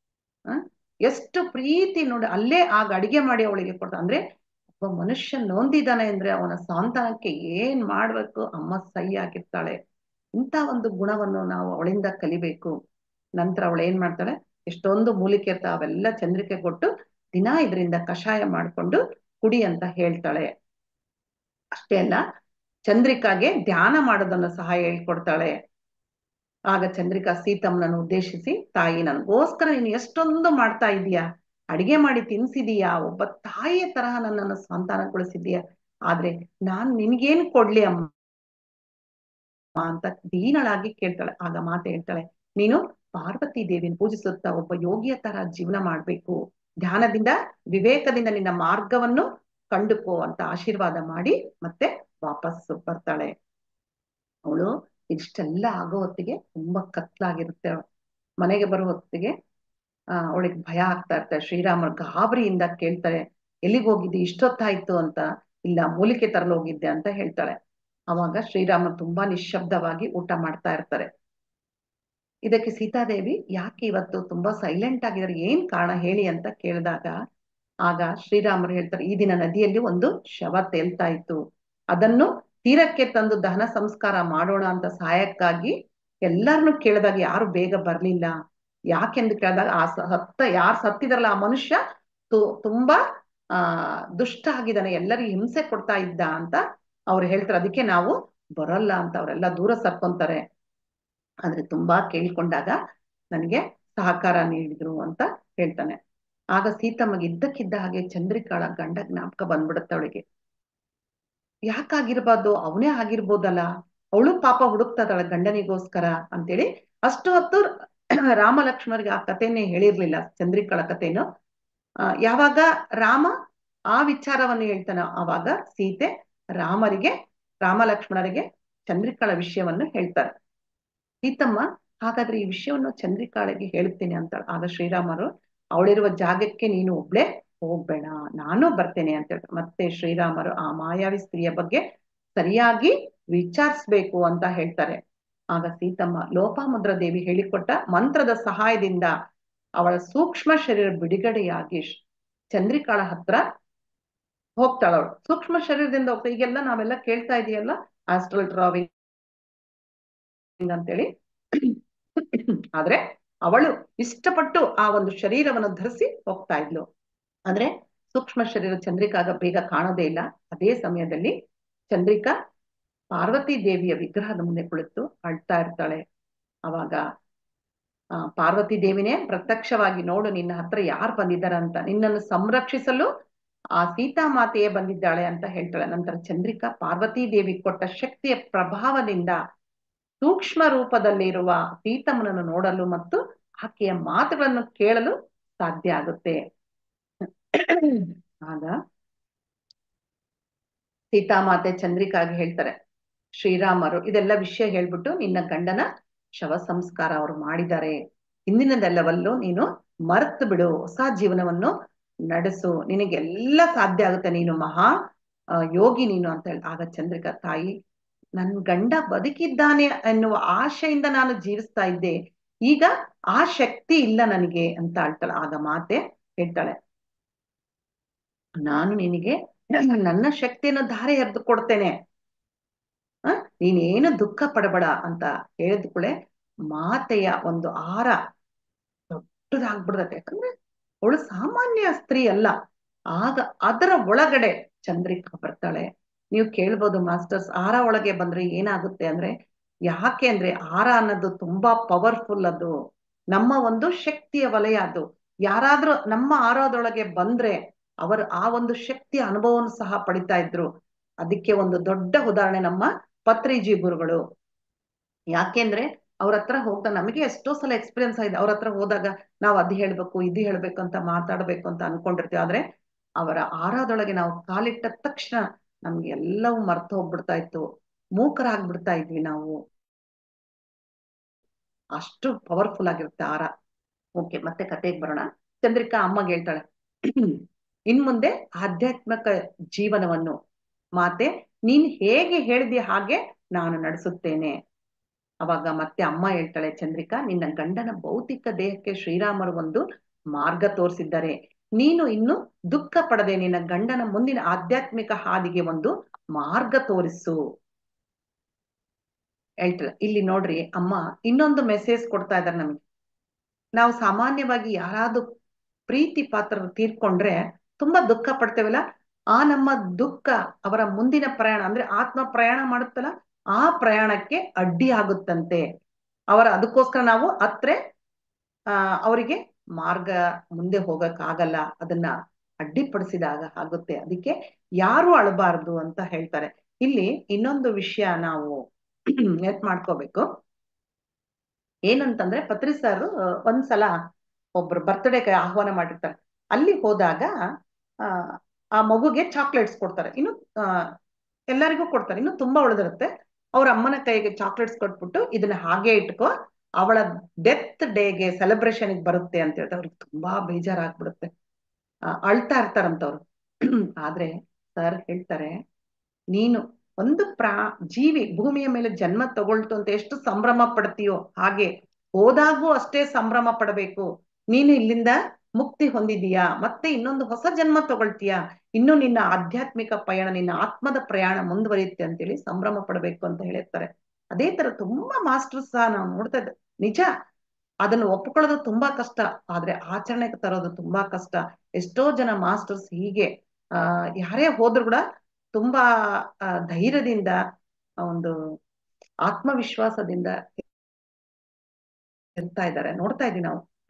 ಎಷ್ಟು ಪ್ರೀತಿ ನೋಡಿ, ಅಲ್ಲೇ ಆಗ ಅಡಿಗೆ ಮಾಡಿ ಅವಳಿಗೆ ಕೊಡ್ತಾ. ಅಂದ್ರೆ ಒಬ್ಬ ಮನುಷ್ಯ ನೊಂದಿದ್ದಾನೆ ಅಂದ್ರೆ ಅವನ ಸಾಂತ್ವನಕ್ಕೆ ಏನ್ ಮಾಡ್ಬೇಕು, ಅಮ್ಮ ಸೈ ಆಗಿರ್ತಾಳೆ. ಇಂಥ ಒಂದು ಗುಣವನ್ನು ನಾವು ಅವಳಿಂದ ಕಲಿಬೇಕು. ನಂತರ ಅವಳು ಏನ್ ಮಾಡ್ತಾಳೆ, ಎಷ್ಟೊಂದು ಮೂಲಿಕೆ ಇರ್ತಾವ, ಅವೆಲ್ಲ ಚಂದ್ರಿಕೆ ಕೊಟ್ಟು ದಿನ ಇದರಿಂದ ಕಷಾಯ ಮಾಡ್ಕೊಂಡು ಕುಡಿ ಅಂತ ಹೇಳ್ತಾಳೆ. ಅಷ್ಟೇ ಅಲ್ಲ, ಚಂದ್ರಿಕಾಗೆ ಧ್ಯಾನ ಮಾಡೋದನ್ನು ಸಹ ಹೇಳ್ಕೊಡ್ತಾಳೆ. ಆಗ ಚಂದ್ರಿಕಾ ಸೀತಮ್ಮನನ್ನು ಉದ್ದೇಶಿಸಿ, ತಾಯಿ, ನನಗೋಸ್ಕರ ನೀನು ಎಷ್ಟೊಂದು ಮಾಡ್ತಾ ಇದೀಯಾ, ಅಡಿಗೆ ಮಾಡಿ ತಿನ್ಸಿದೀಯಾ, ಒಬ್ಬ ತಾಯಿಯ ತರಹ ನನ್ನನ್ನು ಸಂತಾನಗೊಳಿಸಿದೀಯಾ, ಆದ್ರೆ ನಾನ್ ನಿನ್ಗೇನ್ ಕೊಡ್ಲಿ ಅಮ್ಮ ಅಂತ ದೀನಳಾಗಿ ಕೇಳ್ತಾಳೆ. ಆಗ ಮಾತೆ ಹೇಳ್ತಾಳೆ, ನೀನು ಪಾರ್ವತಿ ದೇವಿನ ಪೂಜಿಸುತ್ತಾ ಒಬ್ಬ ಯೋಗಿಯ ತರ ಜೀವನ ಮಾಡ್ಬೇಕು, ಧ್ಯಾನದಿಂದ ವಿವೇಕದಿಂದ ನಿನ್ನ ಮಾರ್ಗವನ್ನು ಕಂಡುಕೋ ಅಂತ ಆಶೀರ್ವಾದ ಮಾಡಿ ಮತ್ತೆ ವಾಪಸ್ ಬರ್ತಾಳೆ. ಅವಳು ಇಷ್ಟೆಲ್ಲ ಆಗೋ ಹೊತ್ತಿಗೆ ತುಂಬಾ ಕತ್ಲಾಗಿರುತ್ತೆ. ಮನೆಗೆ ಬರೋ ಹೊತ್ತಿಗೆ ಅವಳಿಗೆ ಭಯ ಆಗ್ತಾ ಇರ್ತಾರೆ. ಶ್ರೀರಾಮರು ಗಾಬರಿಯಿಂದ ಕೇಳ್ತಾರೆ, ಎಲ್ಲಿಗೆ ಹೋಗಿದ್ದಿ, ಇಷ್ಟೊತ್ತಾಯ್ತು ಅಂತ. ಇಲ್ಲ, ಮೂಲಿಕೆ ತರಲು ಹೋಗಿದ್ದೆ ಅಂತ ಹೇಳ್ತಾಳೆ. ಅವಾಗ ಶ್ರೀರಾಮರು ತುಂಬಾ ನಿಶ್ಶಬ್ದವಾಗಿ ಊಟ ಮಾಡ್ತಾ ಇರ್ತಾರೆ. ಇದಕ್ಕೆ ಸೀತಾದೇವಿ ಯಾಕೆ ಇವತ್ತು ತುಂಬಾ ಸೈಲೆಂಟ್ ಆಗಿದ್ದಾರೆ, ಏನ್ ಕಾರಣ ಹೇಳಿ ಅಂತ ಕೇಳಿದಾಗ ಆಗ ಶ್ರೀರಾಮರು ಹೇಳ್ತಾರೆ, ಈ ದಿನ ನದಿಯಲ್ಲಿ ಒಂದು ಶವ ತೇಲ್ತಾ ಇತ್ತು, ಅದನ್ನು ತೀರಕ್ಕೆ ತಂದು ದಹನ ಸಂಸ್ಕಾರ ಮಾಡೋಣ ಅಂತ ಸಹಾಯಕ್ಕಾಗಿ ಎಲ್ಲರನ್ನು ಕೇಳಿದಾಗ ಯಾರು ಬೇಗ ಬರ್ಲಿಲ್ಲ. ಯಾಕೆಂದು ಕೇಳಿದಾಗ ಯಾರು ಸತ್ತಿದಾರಲ್ಲ ಆ ಮನುಷ್ಯ ತುಂಬಾ ದುಷ್ಟ ಆಗಿದ್ದಾನೆ, ಎಲ್ಲರಿಗೂ ಹಿಂಸೆ ಕೊಡ್ತಾ ಇದ್ದ ಅಂತ ಅವ್ರು ಹೇಳ್ತಾರೆ. ಅದಕ್ಕೆ ನಾವು ಬರಲ್ಲ ಅಂತ ಅವರೆಲ್ಲ ದೂರ ಸರ್ಕೊಂತಾರೆ. ಆದ್ರೆ ತುಂಬಾ ಕೇಳ್ಕೊಂಡಾಗ ನನಗೆ ಸಹಕಾರ ನೀಡಿದ್ರು ಅಂತ ಹೇಳ್ತಾನೆ. ಆಗ ಸೀತಮ್ಮಗೆ ಇದ್ದಕ್ಕಿದ್ದ ಹಾಗೆ ಚಂದ್ರಿಕಾಳ ಗಂಡ ಜ್ಞಾಪಕ ಬಂದ್ಬಿಡುತ್ತೆ ಅವಳಿಗೆ. ಯಾಕಾಗಿರ್ಬಾರ್ದು, ಅವನೇ ಆಗಿರ್ಬೋದಲ್ಲ, ಅವಳು ಪಾಪ ಹುಡುಕ್ತಾ ಇದ್ದಾಳೆ ಗಂಡನಿಗೋಸ್ಕರ ಅಂತೇಳಿ. ಅಷ್ಟು ಹೊತ್ತು ರಾಮ ಲಕ್ಷ್ಮಣರಿಗೆ ಆ ಕಥೆನೇ ಹೇಳಿರ್ಲಿಲ್ಲ, ಚಂದ್ರಿಕಾಳ ಕಥೆನು. ಯಾವಾಗ ರಾಮ ಆ ವಿಚಾರವನ್ನು ಹೇಳ್ತಾನೆ, ಆವಾಗ ಸೀತೆ ರಾಮ ಲಕ್ಷ್ಮಣರಿಗೆ ಚಂದ್ರಿಕಾಳ ವಿಷಯವನ್ನು ಹೇಳ್ತಾರೆ. ಸೀತಮ್ಮ ಹಾಗಾದ್ರೆ ಈ ವಿಷಯವನ್ನು ಚಂದ್ರಿಕಾಳಿಗೆ ಹೇಳ್ತೇನೆ ಅಂತ. ಆಗ ಶ್ರೀರಾಮರು, ಅವಳಿರುವ ಜಾಗಕ್ಕೆ ನೀನು ಒಬ್ಳೆ ಹೋಗ್ಬೇಡ, ನಾನು ಬರ್ತೇನೆ ಅಂತ ಹೇಳ್ತಾರೆ. ಮತ್ತೆ ಶ್ರೀರಾಮರು ಆ ಮಾಯಾವಿ ಸ್ತ್ರೀಯ ಬಗ್ಗೆ ಸರಿಯಾಗಿ ವಿಚಾರಿಸ್ಬೇಕು ಅಂತ ಹೇಳ್ತಾರೆ. ಆಗ ಸೀತಮ್ಮ ಲೋಪಾಮುದ್ರ ದೇವಿ ಹೇಳಿಕೊಟ್ಟ ಮಂತ್ರದ ಸಹಾಯದಿಂದ ಅವಳ ಸೂಕ್ಷ್ಮ ಶರೀರ ಬಿಡುಗಡೆಯಾಗಿ ಚಂದ್ರಿಕಾಳ ಹತ್ರ ಹೋಗ್ತಾಳ. ಅವಳು ಸೂಕ್ಷ್ಮ ಶರೀರದಿಂದ ಹೋಗ್ತಾ, ಈಗೆಲ್ಲ ನಾವೆಲ್ಲ ಕೇಳ್ತಾ ಇದೆಯಲ್ಲ ಆಸ್ಟ್ರಲ್ ಟ್ರಾವಿಂಗ್ ಅಂತೇಳಿ. ಆದ್ರೆ ಅವಳು ಇಷ್ಟಪಟ್ಟು ಆ ಒಂದು ಶರೀರವನ್ನು ಧರಿಸಿ ಹೋಗ್ತಾ ಇದ್ಲು. ಆದ್ರೆ ಸೂಕ್ಷ್ಮ ಶರೀರ ಚಂದ್ರಿಕಾಗ ಬೇಗ ಕಾಣೋದೇ ಇಲ್ಲ. ಅದೇ ಸಮಯದಲ್ಲಿ ಚಂದ್ರಿಕಾ ಪಾರ್ವತಿ ದೇವಿಯ ವಿಗ್ರಹದ ಮುಂದೆ ಕುಳಿತು ಅಳ್ತಾ ಇರ್ತಾಳೆ. ಅವಾಗ ಪಾರ್ವತಿ ದೇವಿನೇ ಪ್ರತ್ಯಕ್ಷವಾಗಿ, ನೋಡು ನಿನ್ನ ಹತ್ರ ಯಾರು ಬಂದಿದ್ದಾರೆ ಅಂತ, ನಿನ್ನನ್ನು ಸಂರಕ್ಷಿಸಲು ಆ ಸೀತಾಮಾತೆಯೇ ಬಂದಿದ್ದಾಳೆ ಅಂತ ಹೇಳ್ತಾಳೆ. ನಂತರ ಚಂದ್ರಿಕಾ ಪಾರ್ವತಿ ದೇವಿ ಕೊಟ್ಟ ಶಕ್ತಿಯ ಪ್ರಭಾವದಿಂದ ಸೂಕ್ಷ್ಮ ರೂಪದಲ್ಲಿರುವ ಸೀತಮ್ಮನನ್ನು ನೋಡಲು ಮತ್ತು ಆಕೆಯ ಮಾತುಗಳನ್ನು ಕೇಳಲು ಸಾಧ್ಯ ಆಗುತ್ತೆ. ಆಗ ಸೀತಾಮಾತೆ ಚಂದ್ರಿಕಾಗಿ ಹೇಳ್ತಾರೆ, ಶ್ರೀರಾಮರು ಇದೆಲ್ಲ ವಿಷಯ ಹೇಳ್ಬಿಟ್ಟು ನಿನ್ನ ಗಂಡನ ಶವ ಸಂಸ್ಕಾರ ಅವರು ಮಾಡಿದ್ದಾರೆ, ಹಿಂದಿನದೆಲ್ಲವಲ್ಲೂ ನೀನು ಮರ್ತು ಬಿಡು, ಹೊಸ ಜೀವನವನ್ನು ನಡೆಸು, ನಿನಗೆಲ್ಲ ಸಾಧ್ಯ ಆಗುತ್ತೆ, ನೀನು ಮಹಾ ಯೋಗಿ ನೀನು ಅಂತ ಹೇಳಿ. ಆಗ ಚಂದ್ರಿಕಾ, ತಾಯಿ ನನ್ ಗಂಡ ಬದುಕಿದ್ದಾನೆ ಎನ್ನುವ ಆಶೆಯಿಂದ ನಾನು ಜೀವಿಸ್ತಾ ಇದ್ದೆ, ಈಗ ಆ ಶಕ್ತಿ ಇಲ್ಲ ನನಗೆ ಅಂತ ಹೇಳ್ತಾಳೆ. ಆಗ ಮಾತೆ ಹೇಳ್ತಾಳೆ, ನಾನು ನಿನಗೆ ನನ್ನ ಶಕ್ತಿಯನ್ನು ಧಾರೆ ಎರೆದು ಕೊಡ್ತೇನೆ, ನೀನೇನು ದುಃಖ ಪಡಬೇಡ ಅಂತ ಹೇಳಿದ ಕೂಡಲೇ ಮಾತೆಯ ಒಂದು ಆರ ದೊಡ್ಡದಾಗ್ಬಿಡ್ತದೆ. ಯಾಕಂದ್ರೆ ಅವಳು ಸಾಮಾನ್ಯ ಸ್ತ್ರೀ ಅಲ್ಲ. ಆಗ ಅದರ ಒಳಗಡೆ ಚಂದ್ರಿಕಾ ಬರ್ತಾಳೆ. ನೀವು ಕೇಳ್ಬೋದು, ಮಾಸ್ಟರ್ಸ್ ಆರ ಒಳಗೆ ಬಂದ್ರೆ ಏನಾಗುತ್ತೆ ಅಂದ್ರೆ, ಯಾಕೆ ಅಂದ್ರೆ ಆರ ಅನ್ನೋದು ತುಂಬಾ ಪವರ್ಫುಲ್, ಅದು ನಮ್ಮ ಒಂದು ಶಕ್ತಿಯ ವಲಯ. ಅದು ಯಾರಾದ್ರೂ ನಮ್ಮ ಆರದೊಳಗೆ ಬಂದ್ರೆ ಅವರು ಆ ಒಂದು ಶಕ್ತಿಯ ಅನುಭವವನ್ನು ಸಹ ಪಡಿತಾ ಇದ್ರು. ಅದಕ್ಕೆ ಒಂದು ದೊಡ್ಡ ಉದಾಹರಣೆ ನಮ್ಮ ಪತ್ರಿಜಿ ಗುರುಗಳು. ಯಾಕೆಂದ್ರೆ ಅವ್ರ ಹತ್ರ ಹೋಗ್ತಾ ನಮಗೆ ಎಷ್ಟೋ ಸಲ ಎಕ್ಸ್ಪೀರಿಯನ್ಸ್ ಆಗಿದೆ. ಅವ್ರ ಹತ್ರ ಹೋದಾಗ ನಾವು ಅದು ಹೇಳ್ಬೇಕು ಇದು ಹೇಳ್ಬೇಕು ಅಂತ ಮಾತಾಡ್ಬೇಕು ಅಂತ ಅನ್ಕೊಂಡಿರ್ತೀವಿ. ಆದ್ರೆ ಅವರ ಆರಾಧೊಳಗೆ ನಾವು ಕಾಲಿಟ್ಟ ತಕ್ಷಣ ನಮ್ಗೆ ಎಲ್ಲವೂ ಮರ್ತು ಹೋಗ್ಬಿಡ್ತಾ ಇತ್ತು, ಮೂಕರಾಗ್ಬಿಡ್ತಾ ಇದ್ವಿ ನಾವು. ಅಷ್ಟು ಪವರ್ಫುಲ್ ಆಗಿರುತ್ತೆ ಆರ. ಓಕೆ, ಮತ್ತೆ ಕತೆಗೆ ಬರೋಣ. ಚಂದ್ರಿಕಾ ಅಮ್ಮಗೆ ಹೇಳ್ತಾಳೆ, ಇನ್ ಮುಂದೆ ಆಧ್ಯಾತ್ಮಿಕ ಜೀವನವನ್ನು ಮಾತೆ ನೀನ್ ಹೇಗೆ ಹೇಳಿದ್ಯಾ ಹಾಗೆ ನಾನು ನಡೆಸುತ್ತೇನೆ. ಅವಾಗ ಮತ್ತೆ ಅಮ್ಮ ಹೇಳ್ತಾಳೆ, ಚಂದ್ರಿಕಾ ನಿನ್ನ ಗಂಡನ ಭೌತಿಕ ದೇಹಕ್ಕೆ ಶ್ರೀರಾಮರು ಒಂದು ಮಾರ್ಗ ತೋರಿಸಿದ್ದಾರೆ, ನೀನು ಇನ್ನು ದುಃಖ ಪಡದೆ ನಿನ್ನ ಗಂಡನ ಮುಂದಿನ ಆಧ್ಯಾತ್ಮಿಕ ಹಾದಿಗೆ ಒಂದು ಮಾರ್ಗ ತೋರಿಸು ಹೇಳ್ತಾಳೆ. ಇಲ್ಲಿ ನೋಡ್ರಿ, ಅಮ್ಮ ಇನ್ನೊಂದು ಮೆಸೇಜ್ ಕೊಡ್ತಾ ಇದ್ದಾರೆ ನಮಗೆ. ನಾವು ಸಾಮಾನ್ಯವಾಗಿ ಯಾರಾದ್ರೂ ಪ್ರೀತಿ ಪಾತ್ರರು ತೀರ್ಕೊಂಡ್ರೆ ತುಂಬಾ ದುಃಖ ಪಡ್ತೇವಲ್ಲ, ಆ ನಮ್ಮ ದುಃಖ ಅವರ ಮುಂದಿನ ಪ್ರಯಾಣ ಅಂದ್ರೆ ಆತ್ಮ ಪ್ರಯಾಣ ಮಾಡುತ್ತಲ್ಲ, ಆ ಪ್ರಯಾಣಕ್ಕೆ ಅಡ್ಡಿ ಆಗುತ್ತಂತೆ. ಅದಕ್ಕೋಸ್ಕರ ನಾವು ಹತ್ರ ಅವರಿಗೆ ಮಾರ್ಗ ಮುಂದೆ ಹೋಗಕ್ಕಾಗಲ್ಲ, ಅದನ್ನ ಅಡ್ಡಿಪಡಿಸಿದಾಗ ಆಗುತ್ತೆ. ಅದಕ್ಕೆ ಯಾರು ಅಳಬಾರ್ದು ಅಂತ ಹೇಳ್ತಾರೆ. ಇಲ್ಲಿ ಇನ್ನೊಂದು ವಿಷಯ ನಾವು ನೆಟ್ ಮಾಡ್ಕೋಬೇಕು. ಏನಂತಂದ್ರೆ ಪತ್ರಿ ಸರ್ ಒಂದ್ಸಲ ಒಬ್ರು ಬರ್ತ್ಡೇಗೆ ಆಹ್ವಾನ ಮಾಡಿರ್ತಾರೆ. ಅಲ್ಲಿ ಹೋದಾಗ ಆ ಮಗುಗೆ ಚಾಕ್ಲೇಟ್ಸ್ ಕೊಡ್ತಾರೆ. ಇನ್ನು ಎಲ್ಲರಿಗೂ ಕೊಡ್ತಾರೆ, ಇನ್ನು ತುಂಬಾ ಉಳಿದಿರುತ್ತೆ. ಅವ್ರ ಅಮ್ಮನ ಕೈಗೆ ಚಾಕ್ಲೇಟ್ಸ್ ಕೊಟ್ಬಿಟ್ಟು ಇದನ್ನ ಹಾಗೆ ಇಟ್ಕೋ, ಅವಳ ಡೆತ್ ಡೇಗೆ ಸೆಲೆಬ್ರೇಷನ್ಗೆ ಬರುತ್ತೆ ಅಂತ ಹೇಳ್ತಾರೆ. ಅವ್ರಿಗೆ ತುಂಬಾ ಬೇಜಾರಾಗ್ಬಿಡುತ್ತೆ, ಅಳ್ತಾ ಇರ್ತಾರಂತವ್ರು. ಆದ್ರೆ ಸರ್ ಹೇಳ್ತಾರೆ, ನೀನು ಒಂದು ಜೀವಿ ಭೂಮಿಯ ಮೇಲೆ ಜನ್ಮ ತಗೊಳ್ತು ಅಂತ ಎಷ್ಟು ಸಂಭ್ರಮ ಪಡ್ತೀಯೋ ಹಾಗೆ ಹೋದಾಗೂ ಅಷ್ಟೇ ಸಂಭ್ರಮ ಪಡಬೇಕು. ನೀನು ಇಲ್ಲಿಂದ ಮುಕ್ತಿ ಹೊಂದಿದೀಯಾ, ಮತ್ತೆ ಇನ್ನೊಂದು ಹೊಸ ಜನ್ಮ ತಗೊಳ್ತೀಯಾ, ಇನ್ನು ನಿನ್ನ ಆಧ್ಯಾತ್ಮಿಕ ಪಯಣ, ನಿನ್ನ ಆತ್ಮದ ಪ್ರಯಾಣ ಮುಂದುವರಿಯುತ್ತೆ ಅಂತೇಳಿ ಸಂಭ್ರಮ ಪಡಬೇಕು ಅಂತ ಹೇಳಿರ್ತಾರೆ. ಅದೇ ತರ ತುಂಬಾ ಮಾಸ್ಟರ್ಸ್ ಸಹ ನಾವು ನೋಡ್ತಾ ಇದ್ದೆ. ನಿಜ, ಅದನ್ನು ಒಪ್ಕೊಳ್ಳೋದು ತುಂಬಾ ಕಷ್ಟ, ಆದ್ರೆ ಆಚರಣೆಗೆ ತರೋದು ತುಂಬಾ ಕಷ್ಟ. ಎಷ್ಟೋ ಜನ ಮಾಸ್ಟರ್ಸ್ ಹೀಗೆ ಯಾರೇ ಹೋದ್ರು ಕೂಡ ತುಂಬಾ ಧೈರ್ಯದಿಂದ, ಒಂದು ಆತ್ಮವಿಶ್ವಾಸದಿಂದ ಇರ್ತಾ ಇದ್ದಾರೆ, ನೋಡ್ತಾ ಇದೀವಿ ನಾವು.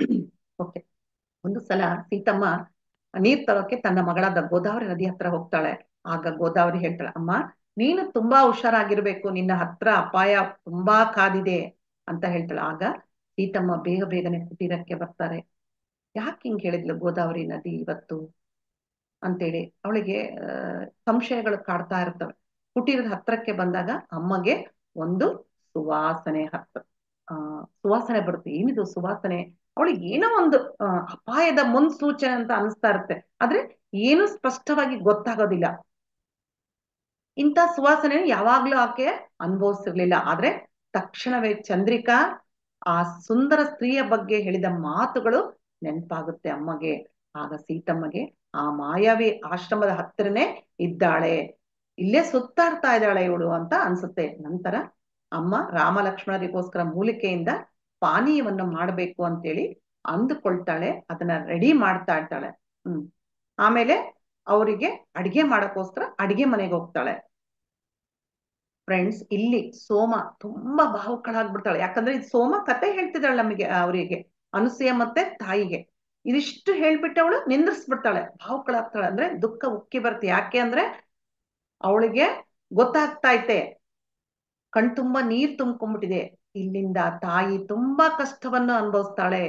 ಓಕೆ. ಒಂದು ಸಲ ಸೀತಮ್ಮ ನೀರ್ ತರೋಕೆ ತನ್ನ ಮಗಳಾದ ಗೋದಾವರಿ ನದಿ ಹತ್ರ ಹೋಗ್ತಾಳೆ. ಆಗ ಗೋದಾವರಿ ಹೇಳ್ತಾಳೆ, ಅಮ್ಮ ನೀನು ತುಂಬಾ ಹುಷಾರಾಗಿರ್ಬೇಕು, ನಿನ್ನ ಹತ್ರ ಅಪಾಯ ತುಂಬಾ ಕಾದಿದೆ ಅಂತ ಹೇಳ್ತಾಳೆ. ಆಗ ಸೀತಮ್ಮ ಬೇಗ ಬೇಗನೆ ಕುಟೀರಕ್ಕೆ ಬರ್ತಾರೆ. ಯಾಕೆ ಹಿಂಗ್ ಹೇಳಿದ್ಲು ಗೋದಾವರಿ ನದಿ ಇವತ್ತು ಅಂತೇಳಿ ಅವಳಿಗೆ ಸಂಶಯಗಳು ಕಾಡ್ತಾ ಇರ್ತವೆ. ಕುಟೀರದ ಹತ್ರಕ್ಕೆ ಬಂದಾಗ ಅಮ್ಮಗೆ ಒಂದು ಸುವಾಸನೆ ಸುವಾಸನೆ ಬರುತ್ತೆ. ಏನಿದು ಸುವಾಸನೆ? ಅವಳಿಗೆ ಏನೋ ಒಂದು ಅಪಾಯದ ಮುನ್ಸೂಚನೆ ಅಂತ ಅನಿಸ್ತಾ ಇರುತ್ತೆ, ಆದ್ರೆ ಏನು ಸ್ಪಷ್ಟವಾಗಿ ಗೊತ್ತಾಗೋದಿಲ್ಲ. ಇಂಥ ಸುವಾಸನೆ ಯಾವಾಗ್ಲೂ ಆಕೆ ಅನುಭವಿಸಿರ್ಲಿಲ್ಲ. ಆದ್ರೆ ತಕ್ಷಣವೇ ಚಂದ್ರಿಕಾ ಆ ಸುಂದರ ಸ್ತ್ರೀಯ ಬಗ್ಗೆ ಹೇಳಿದ ಮಾತುಗಳು ನೆನಪಾಗುತ್ತೆ ಅಮ್ಮಗೆ. ಆಗ ಸೀತಮ್ಮಗೆ ಆ ಮಾಯಾವಿ ಆಶ್ರಮದ ಹತ್ತಿರನೇ ಇದ್ದಾಳೆ, ಇಲ್ಲೇ ಸುತ್ತಾಡ್ತಾ ಇದ್ದಾಳೆ ಇವಳು ಅಂತ ಅನ್ಸುತ್ತೆ. ನಂತರ ಅಮ್ಮ ರಾಮ ಲಕ್ಷ್ಮಣರಿಗೋಸ್ಕರ ಮೂಲಿಕೆಯಿಂದ ಪಾನೀಯವನ್ನು ಮಾಡಬೇಕು ಅಂತೇಳಿ ಅಂದುಕೊಳ್ತಾಳೆ. ಅದನ್ನ ರೆಡಿ ಮಾಡ್ತಾ ಇರ್ತಾಳೆ. ಆಮೇಲೆ ಅವರಿಗೆ ಅಡಿಗೆ ಮಾಡಕ್ಕೋಸ್ಕರ ಅಡಿಗೆ ಮನೆಗೆ ಹೋಗ್ತಾಳೆ. ಫ್ರೆಂಡ್ಸ್, ಇಲ್ಲಿ ಸೋಮ ತುಂಬಾ ಭಾವುಕಳಾಗ್ಬಿಡ್ತಾಳೆ. ಯಾಕಂದ್ರೆ ಇದು ಸೋಮ ಕತೆ ಹೇಳ್ತಿದ್ದಾಳೆ ನಮಗೆ, ಅವರಿಗೆ ಅನುಸೂಯ ಮತ್ತೆ ತಾಯಿಗೆ. ಇದಿಷ್ಟು ಹೇಳ್ಬಿಟ್ಟು ಅವಳು ನಿಂದ್ರಿಸ್ಬಿಡ್ತಾಳೆ, ಭಾವುಕಳಾಗ್ತಾಳೆ. ಅಂದ್ರೆ ದುಃಖ ಉಕ್ಕಿ ಬರುತ್ತೆ. ಯಾಕೆ ಅಂದ್ರೆ ಅವಳಿಗೆ ಗೊತ್ತಾಗ್ತಾ ಐತೆ, ಕಣ್ತುಂಬ ನೀರ್ ತುಂಬ್ಕೊಂಡ್ಬಿಟ್ಟಿದೆ, ಇಲ್ಲಿಂದ ತಾಯಿ ತುಂಬಾ ಕಷ್ಟವನ್ನು ಅನುಭವಿಸ್ತಾಳೆ.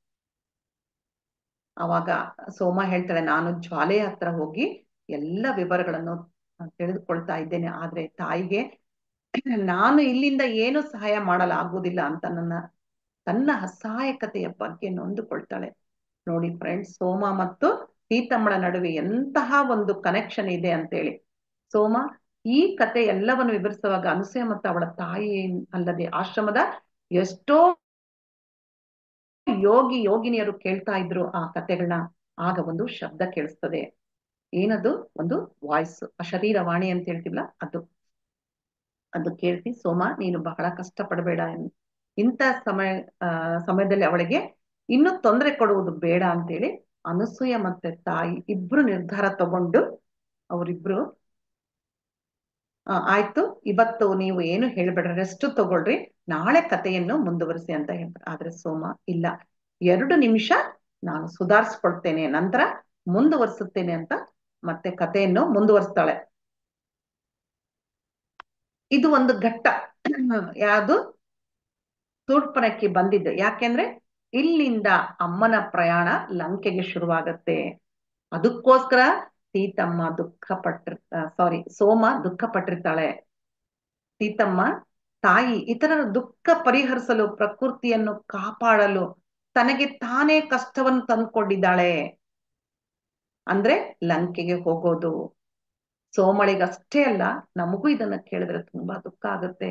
ಅವಾಗ ಸೋಮ ಹೇಳ್ತಾಳೆ, ನಾನು ಜ್ವಾಲೆಯ ಹತ್ರ ಹೋಗಿ ಎಲ್ಲ ವಿವರಗಳನ್ನು ತಿಳಿದುಕೊಳ್ತಾ ಇದ್ದೇನೆ, ಆದ್ರೆ ತಾಯಿಗೆ ನಾನು ಇಲ್ಲಿಂದ ಏನು ಸಹಾಯ ಮಾಡಲಾಗುವುದಿಲ್ಲ ಅಂತ ತನ್ನ ಅಸಹಾಯಕತೆಯ ಬಗ್ಗೆ ನೊಂದುಕೊಳ್ತಾಳೆ. ನೋಡಿ ಫ್ರೆಂಡ್ಸ್, ಸೋಮ ಮತ್ತು ಸೀತಮ್ಮಳ ನಡುವೆ ಎಂತಹ ಒಂದು ಕನೆಕ್ಷನ್ ಇದೆ ಅಂತೇಳಿ. ಸೋಮ ಈ ಕತೆ ಎಲ್ಲವನ್ನು ವಿವರಿಸುವಾಗ ಅನುಸೂಯ ಮತ್ತು ಅವಳ ತಾಯಿ ಅಲ್ಲದೆ ಆಶ್ರಮದ ಎಷ್ಟೋ ಯೋಗಿನಿಯರು ಕೇಳ್ತಾ ಇದ್ರು ಆ ಕತೆಗಳನ್ನ. ಆಗ ಒಂದು ಶಬ್ದ ಕೇಳಿಸ್ತದೆ. ಏನದು? ಒಂದು ವಾಯ್ಸ್, ಶರೀರವಾಣಿ ಅಂತ ಹೇಳ್ತಿಲ್ಲ, ಅದು ಕೇಳ್ತಿ. ಸೋಮ, ನೀನು ಬಹಳ ಕಷ್ಟ ಪಡಬೇಡ, ಇಂಥ ಸಮಯದಲ್ಲಿ ಅವಳಿಗೆ ಇನ್ನೂ ತೊಂದರೆ ಕೊಡುವುದು ಬೇಡ ಅಂತೇಳಿ ಅನುಸೂಯ ಮತ್ತೆ ತಾಯಿ ಇಬ್ರು ನಿರ್ಧಾರ ತಗೊಂಡು ಅವರಿಬ್ರು ಆಯ್ತು, ಇವತ್ತು ನೀವು ಏನು ಹೇಳ್ಬೇಡ್ರಿ, ರೆಸ್ಟ್ ತಗೊಳ್ರಿ, ನಾಳೆ ಕಥೆಯನ್ನು ಮುಂದುವರಿಸಿ ಅಂತ ಹೇಳ್ತಾರೆ. ಆದ್ರೆ ಸೋಮ, ಇಲ್ಲ, 2 ನಿಮಿಷ ನಾನು ಸುಧಾರಿಸ್ಕೊಳ್ತೇನೆ, ನಂತರ ಮುಂದುವರಿಸುತ್ತೇನೆ ಅಂತ ಮತ್ತೆ ಕಥೆಯನ್ನು ಮುಂದುವರಿಸ್ತಾಳೆ. ಇದು ಒಂದು ಘಟ್ಟ ಯಾವುದು ಶೂರ್ಪನಖಿ ಬಂದಿದ್ದು. ಯಾಕೆಂದ್ರೆ ಇಲ್ಲಿಂದ ಅಮ್ಮನ ಪ್ರಯಾಣ ಲಂಕೆಗೆ ಶುರುವಾಗತ್ತೆ. ಅದಕ್ಕೋಸ್ಕರ ಸೀತಮ್ಮ ಸೋಮ ದುಃಖ ಪಟ್ಟಿರ್ತಾಳೆ. ಸೀತಮ್ಮ ತಾಯಿ ಇತರರ ದುಃಖ ಪರಿಹರಿಸಲು, ಪ್ರಕೃತಿಯನ್ನು ಕಾಪಾಡಲು ತನಗೆ ತಾನೇ ಕಷ್ಟವನ್ನು ತಂದುಕೊಂಡಿದ್ದಾಳೆ. ಅಂದ್ರೆ ಲಂಕೆಗೆ ಹೋಗೋದು. ಸೋಮಳಿಗಷ್ಟೇ ಅಲ್ಲ, ನಮಗೂ ಇದನ್ನ ಕೇಳಿದ್ರೆ ತುಂಬಾ ದುಃಖ ಆಗುತ್ತೆ.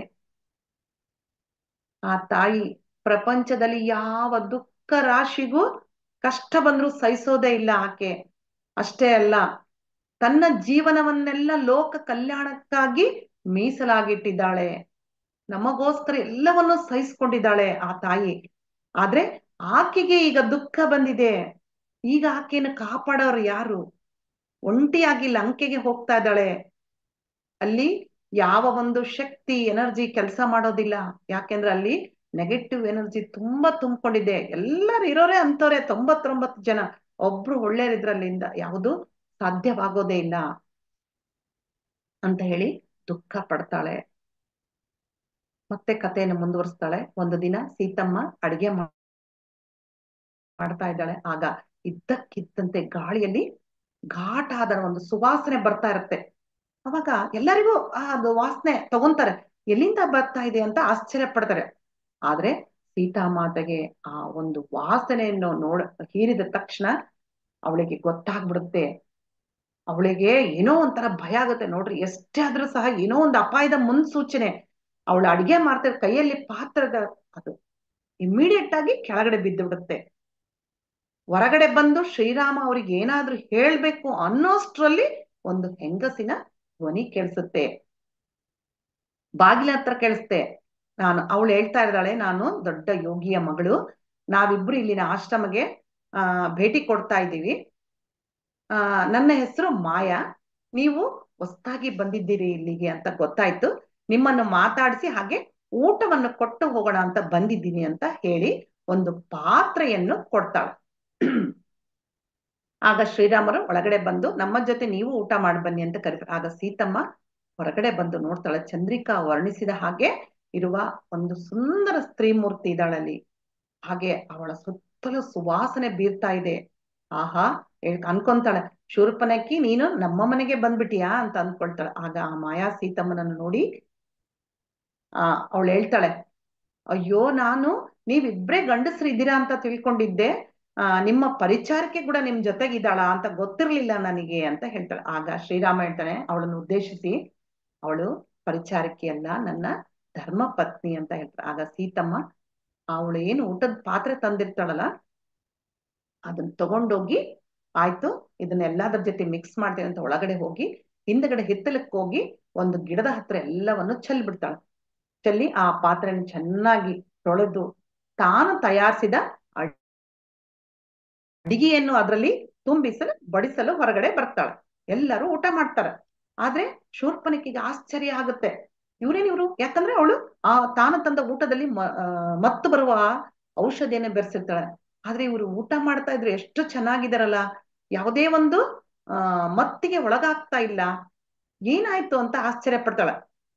ಆ ತಾಯಿ ಪ್ರಪಂಚದಲ್ಲಿ ಯಾವ ದುಃಖ ರಾಶಿಗೂ ಕಷ್ಟ ಬಂದ್ರೂ ಸಹಿಸೋದೇ ಇಲ್ಲ ಆಕೆ. ಅಷ್ಟೇ ಅಲ್ಲ, ತನ್ನ ಜೀವನವನ್ನೆಲ್ಲ ಲೋಕ ಕಲ್ಯಾಣಕ್ಕಾಗಿ ಮೀಸಲಾಗಿಟ್ಟಿದ್ದಾಳೆ. ನಮಗೋಸ್ಕರ ಎಲ್ಲವನ್ನೂ ಸಹಿಸ್ಕೊಂಡಿದ್ದಾಳೆ ಆ ತಾಯಿ. ಆದ್ರೆ ಆಕೆಗೆ ಈಗ ದುಃಖ ಬಂದಿದೆ. ಈಗ ಆಕೆಯನ್ನು ಕಾಪಾಡೋರು ಯಾರು? ಒಂಟಿಯಾಗಿ ಲಂಕೆಗೆ ಹೋಗ್ತಾ ಇದ್ದಾಳೆ. ಅಲ್ಲಿ ಯಾವ ಒಂದು ಶಕ್ತಿ ಎನರ್ಜಿ ಕೆಲಸ ಮಾಡೋದಿಲ್ಲ. ಯಾಕೆಂದ್ರೆ ಅಲ್ಲಿ ನೆಗೆಟಿವ್ ಎನರ್ಜಿ ತುಂಬಾ ತುಂಬಿಕೊಂಡಿದೆ. ಎಲ್ಲರೂ ಇರೋರೆ ಅಂತವ್ರೆ 99 ಜನ, ಒಬ್ರು ಒಳ್ಳೆಯರಿದ್ರಲ್ಲಿಂದ ಯಾವುದು ಸಾಧ್ಯವಾಗೋದೇ ಇಲ್ಲ ಅಂತ ಹೇಳಿ ದುಃಖ ಪಡ್ತಾಳೆ. ಮತ್ತೆ ಕಥೆಯನ್ನು ಮುಂದುವರಿಸ್ತಾಳೆ. ಒಂದು ದಿನ ಸೀತಮ್ಮ ಅಡಿಗೆ ಮಾಡ್ತಾ ಇದ್ದಾಳೆ. ಆಗ ಇದ್ದಕ್ಕಿದ್ದಂತೆ ಗಾಳಿಯಲ್ಲಿ ಘಾಟಾದ ಒಂದು ಸುವಾಸನೆ ಬರ್ತಾ ಇರುತ್ತೆ. ಅವಾಗ ಎಲ್ಲರಿಗೂ ಅದು ವಾಸನೆ ತಗೊಂತಾರೆ, ಎಲ್ಲಿಂದ ಬರ್ತಾ ಇದೆ ಅಂತ ಆಶ್ಚರ್ಯ ಪಡ್ತಾರೆ. ಆದ್ರೆ ಸೀತಾಮಾತೆಗೆ ಆ ಒಂದು ವಾಸನೆಯನ್ನು ಹೀರಿದ ತಕ್ಷಣ ಅವಳಿಗೆ ಗೊತ್ತಾಗ್ಬಿಡುತ್ತೆ. ಅವಳಿಗೆ ಏನೋ ಒಂಥರ ಭಯ ಆಗುತ್ತೆ. ನೋಡ್ರಿ, ಎಷ್ಟೇ ಆದ್ರೂ ಸಹ ಏನೋ ಒಂದು ಅಪಾಯದ ಮುನ್ಸೂಚನೆ. ಅವಳು ಅಡಿಗೆ ಮಾಡ್ತಿರೋ ಕೈಯಲ್ಲಿ ಪಾತ್ರದ ಅದು ಇಮಿಡಿಯೇಟ್ ಆಗಿ ಕೆಳಗಡೆ ಬಿದ್ದು ಬಿಡುತ್ತೆ. ಹೊರಗಡೆ ಬಂದು ಶ್ರೀರಾಮ ಅವ್ರಿಗೆ ಏನಾದ್ರೂ ಹೇಳ್ಬೇಕು ಅನ್ನೋಷ್ಟ್ರಲ್ಲಿ ಒಂದು ಹೆಂಗಸಿನ ಧ್ವನಿ ಕೇಳಿಸುತ್ತೆ, ಬಾಗಿಲ ಹತ್ರ ಕೇಳಿಸುತ್ತೆ. ಅವಳು ಹೇಳ್ತಾ ಇದ್ದಾಳೆ, ನಾನು ದೊಡ್ಡ ಯೋಗಿಯ ಮಗಳು, ನಾವಿಬ್ರು ಇಲ್ಲಿನ ಆಶ್ರಮಗೆ ಭೇಟಿ ಕೊಡ್ತಾ ಇದ್ದೀವಿ. ನನ್ನ ಹೆಸರು ಮಾಯಾ, ನೀವು ಹೊಸದಾಗಿ ಬಂದಿದ್ದೀರಿ ಇಲ್ಲಿಗೆ ಅಂತ ಗೊತ್ತಾಯ್ತು, ನಿಮ್ಮನ್ನು ಮಾತಾಡಿಸಿ ಹಾಗೆ ಊಟವನ್ನು ಕೊಟ್ಟು ಹೋಗೋಣ ಅಂತ ಬಂದಿದ್ದೀನಿ ಅಂತ ಹೇಳಿ ಒಂದು ಪಾತ್ರೆಯನ್ನು ಕೊಡ್ತಾಳೆ. ಆಗ ಶ್ರೀರಾಮರು ಒಳಗಡೆ ಬಂದು ನಮ್ಮ ಜೊತೆ ನೀವು ಊಟ ಮಾಡಿ ಬನ್ನಿ ಅಂತ ಕರೀತಾರೆ. ಆಗ ಸೀತಮ್ಮ ಹೊರಗಡೆ ಬಂದು ನೋಡ್ತಾಳೆ, ಚಂದ್ರಿಕಾ ವರ್ಣಿಸಿದ ಹಾಗೆ ಇರುವ ಒಂದು ಸುಂದರ ಸ್ತ್ರೀ ಮೂರ್ತಿ ಇದ್ದಾಳಲ್ಲಿ. ಹಾಗೆ ಅವಳ ಸುತ್ತಲೂ ಸುವಾಸನೆ ಬೀರ್ತಾ ಇದೆ. ಆಹಾ ಅನ್ಕೊಂತಾಳೆ, ಶೂರ್ಪನಖಿ ನೀನು ನಮ್ಮ ಮನೆಗೆ ಬಂದ್ಬಿಟ್ಟಿಯಾ ಅಂತ ಅನ್ಕೊಳ್ತಾಳೆ. ಆಗ ಆ ಮಾಯಾ ಸೀತಮ್ಮನನ್ನು ನೋಡಿ ಅವಳು ಹೇಳ್ತಾಳೆ, ಅಯ್ಯೋ ನಾನು ನೀವಿಬ್ರೇ ಗಂಡಸ್ರು ಇದ್ದೀರಾ ಅಂತ ತಿಳ್ಕೊಂಡಿದ್ದೆ, ನಿಮ್ಮ ಪರಿಚಾರಕ್ಕೆ ಕೂಡ ನಿಮ್ ಜೊತೆಗಿದ್ದಾಳ ಅಂತ ಗೊತ್ತಿರ್ಲಿಲ್ಲ ನನಗೆ ಅಂತ ಹೇಳ್ತಾಳೆ. ಆಗ ಶ್ರೀರಾಮ ಹೇಳ್ತಾನೆ ಅವಳನ್ನು ಉದ್ದೇಶಿಸಿ, ಅವಳು ಪರಿಚಾರಕ್ಕೆ ಅಲ್ಲ, ನನ್ನ ಧರ್ಮ ಪತ್ನಿ ಅಂತ ಹೇಳ್ತಾಳೆ. ಆಗ ಸೀತಮ್ಮ ಅವಳು ಏನು ಊಟದ ಪಾತ್ರೆ ತಂದಿರ್ತಾಳಲ್ಲ ಅದನ್ನ ತಗೊಂಡೋಗಿ, ಆಯ್ತು ಇದನ್ನೆಲ್ಲದ್ರ ಜೊತೆ ಮಿಕ್ಸ್ ಮಾಡ್ತೇನೆ ಅಂತ ಒಳಗಡೆ ಹೋಗಿ ಹಿಂದ್ಗಡೆ ಹಿತ್ತಲಕ್ಕೆ ಹೋಗಿ ಒಂದು ಗಿಡದ ಹತ್ರ ಎಲ್ಲವನ್ನು ಚೆಲ್ಲಿ ಬಿಡ್ತಾಳೆ. ಚೆಲ್ಲಿ ಆ ಪಾತ್ರೆನ ಚೆನ್ನಾಗಿ ತೊಳೆದು ತಾನು ತಯಾರಿಸಿದ ಅಡಿಗೆಯನ್ನು ಅದರಲ್ಲಿ ತುಂಬಿಸಲು ಬಡಿಸಲು ಹೊರಗಡೆ ಬರ್ತಾಳೆ. ಎಲ್ಲರೂ ಊಟ ಮಾಡ್ತಾರೆ. ಆದ್ರೆ ಶೂರ್ಪನಖಿಗೆ ಆಶ್ಚರ್ಯ ಆಗುತ್ತೆ, ಇವ್ರು ಯಾಕಂದ್ರೆ ಅವಳು ತಾನು ತಂದ ಊಟದಲ್ಲಿ ಮತ್ತು ಬರುವ ಔಷಧಿಯನ್ನೇ ಬೆರೆಸಿರ್ತಾಳೆ. ಆದ್ರೆ ಇವರು ಊಟ ಮಾಡ್ತಾ ಇದ್ರೆ ಎಷ್ಟು ಚೆನ್ನಾಗಿದಾರಲ್ಲ, ಯಾವುದೇ ಒಂದು ಮತ್ತಿಗೆ ಒಳಗಾಗ್ತಾ ಇಲ್ಲ, ಏನಾಯ್ತು ಅಂತ ಆಶ್ಚರ್ಯ ಪಡ್ತಾಳೆ.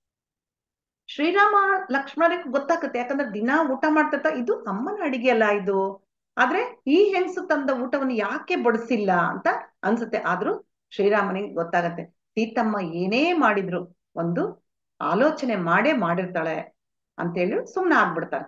ಶ್ರೀರಾಮ ಲಕ್ಷ್ಮಣರಿಗೆ ಗೊತ್ತಾಗುತ್ತೆ, ಯಾಕಂದ್ರೆ ದಿನಾ ಊಟ ಮಾಡ್ತಿರ್ತಾ ಇದು ಅಮ್ಮನ ಅಡಿಗೆ ಅಲ್ಲ ಇದು, ಆದ್ರೆ ಈ ಹೆಂಗಸು ತಂದ ಊಟವನ್ನು ಯಾಕೆ ಬಡಿಸಿಲ್ಲ ಅಂತ ಅನ್ಸುತ್ತೆ. ಆದ್ರೂ ಶ್ರೀರಾಮನಿಗೆ ಗೊತ್ತಾಗತ್ತೆ, ಸೀತಮ್ಮ ಏನೇ ಮಾಡಿದ್ರು ಒಂದು ಆಲೋಚನೆ ಮಾಡೇ ಮಾಡಿರ್ತಾಳೆ ಅಂತೇಳಿ ಸುಮ್ನೆ ಆಗ್ಬಿಡ್ತಾರೆ.